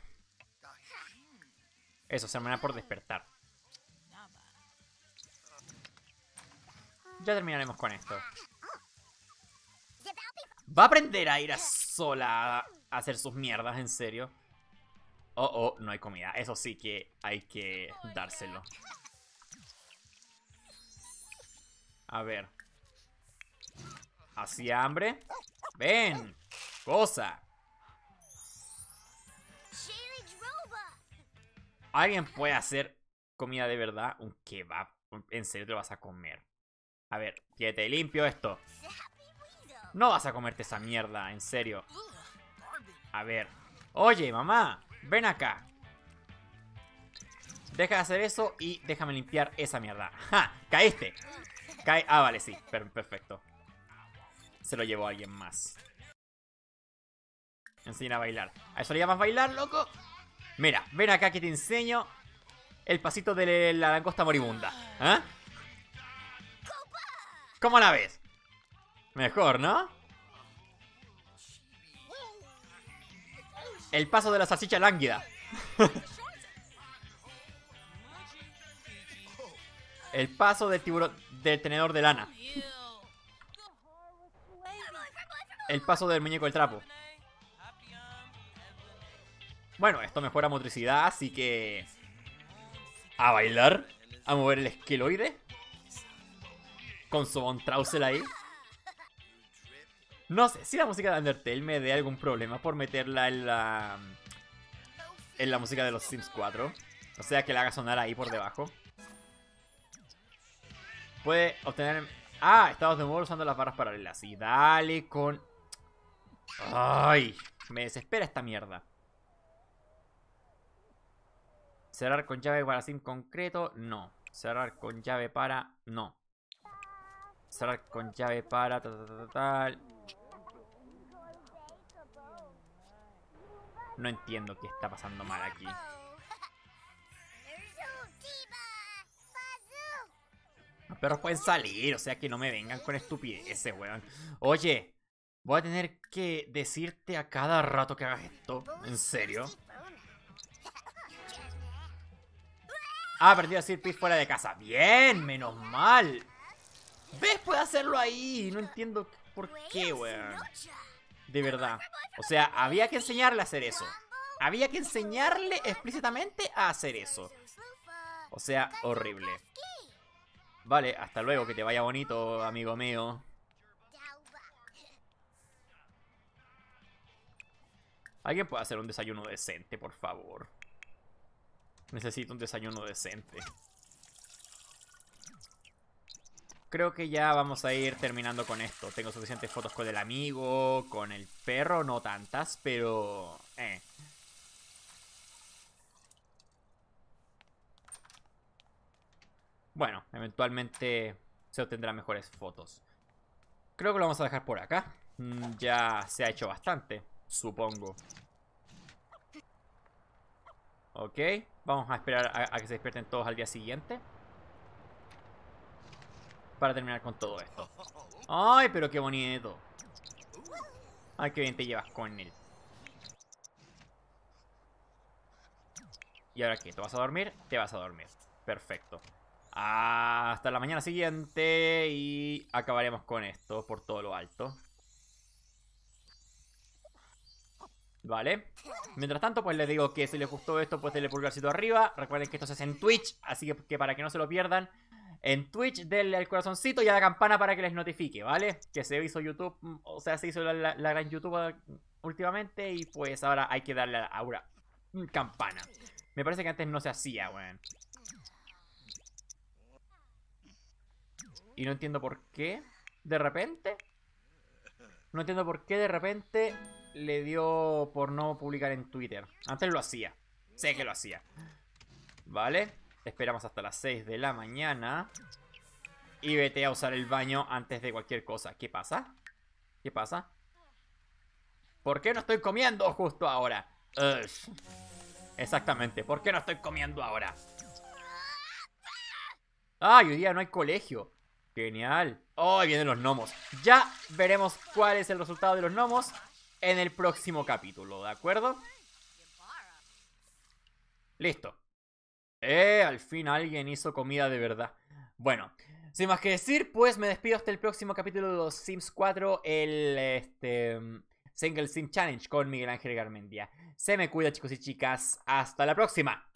Eso, se me da por despertar. Ya terminaremos con esto. ¿Va a aprender a ir a sola a hacer sus mierdas? ¿En serio? Oh, no hay comida. Eso sí que hay que dárselo. A ver. ¿Hacía hambre? ¡Ven! ¡Cosa! ¿Alguien puede hacer comida de verdad? Un kebab. ¿En serio te lo vas a comer? A ver, que te limpio esto. No vas a comerte esa mierda, en serio. A ver. Oye, mamá, ven acá. Deja de hacer eso y déjame limpiar esa mierda. ¡Ja! ¡Caíste! Ah, vale, sí. Perfecto. Se lo llevó a alguien más. Enseña a bailar. ¿A eso le llamas bailar, loco? Mira, ven acá que te enseño el pasito de la langosta moribunda. ¿Ah? ¿Cómo la ves? Mejor, ¿no? El paso de la salchicha lánguida. El paso del tiburón, del tenedor de lana. El paso del muñeco del trapo. Bueno, esto mejora motricidad, así que... a bailar. A mover el esqueloide. Con su Von Trauzel ahí. No sé si la música de Undertale me dé algún problema por meterla en la música de los Sims 4. O sea, que la haga sonar ahí por debajo. Puede obtener... Ah, estados de modo usando las barras paralelas. Y dale con... Ay, me desespera esta mierda. Cerrar con llave para sim concreto, no. Cerrar con llave para... no. Cerrar con llave para... tal. No entiendo qué está pasando mal aquí. Los perros pueden salir, o sea que no me vengan con estupideces, weón. Oye, voy a tener que decirte a cada rato que hagas esto. ¿En serio? Ah, aprendí a decir pis fuera de casa. Bien, menos mal. ¿Ves? Puede hacerlo ahí. No entiendo por qué, weón. De verdad. O sea, había que enseñarle a hacer eso. Había que enseñarle explícitamente a hacer eso. O sea, horrible. Vale, hasta luego, que te vaya bonito, amigo mío. ¿Alguien puede hacer un desayuno decente, por favor? Necesito un desayuno decente. Creo que ya vamos a ir terminando con esto. Tengo suficientes fotos con el amigo, con el perro, no tantas, pero... Bueno, eventualmente se obtendrán mejores fotos. Creo que lo vamos a dejar por acá. Ya se ha hecho bastante, supongo. Ok, vamos a esperar a que se despierten todos al día siguiente para terminar con todo esto. Ay, pero qué bonito. Ay, qué bien te llevas con él. ¿Y ahora qué? ¿Te vas a dormir? Te vas a dormir. Perfecto. Hasta la mañana siguiente y acabaremos con esto por todo lo alto. Vale. Mientras tanto, pues les digo que si les gustó esto, pues denle pulgarcito arriba. Recuerden que esto se hace en Twitch, así que para que no se lo pierdan, en Twitch denle al corazoncito y a la campana para que les notifique, ¿vale? Que se hizo YouTube, o sea, se hizo la gran YouTube últimamente y pues ahora hay que darle a una campana. Me parece que antes no se hacía, weón. Y no entiendo por qué, de repente. No entiendo por qué de repente le dio por no publicar en Twitter. Antes lo hacía. Sé que lo hacía. Vale. Esperamos hasta las 6 de la mañana. Y vete a usar el baño antes de cualquier cosa. ¿Qué pasa? ¿Qué pasa? ¿Por qué no estoy comiendo justo ahora? Exactamente. ¿Por qué no estoy comiendo ahora? ¡Ay, hoy día no hay colegio! Genial. Oh, vienen los gnomos. Ya veremos cuál es el resultado de los gnomos en el próximo capítulo, ¿de acuerdo? Listo. Al fin alguien hizo comida de verdad. Bueno, sin más que decir, pues me despido hasta el próximo capítulo de los Sims 4, el Single Sim Challenge con Miguel Ángel Garmendia. Se me cuida, chicos y chicas. Hasta la próxima.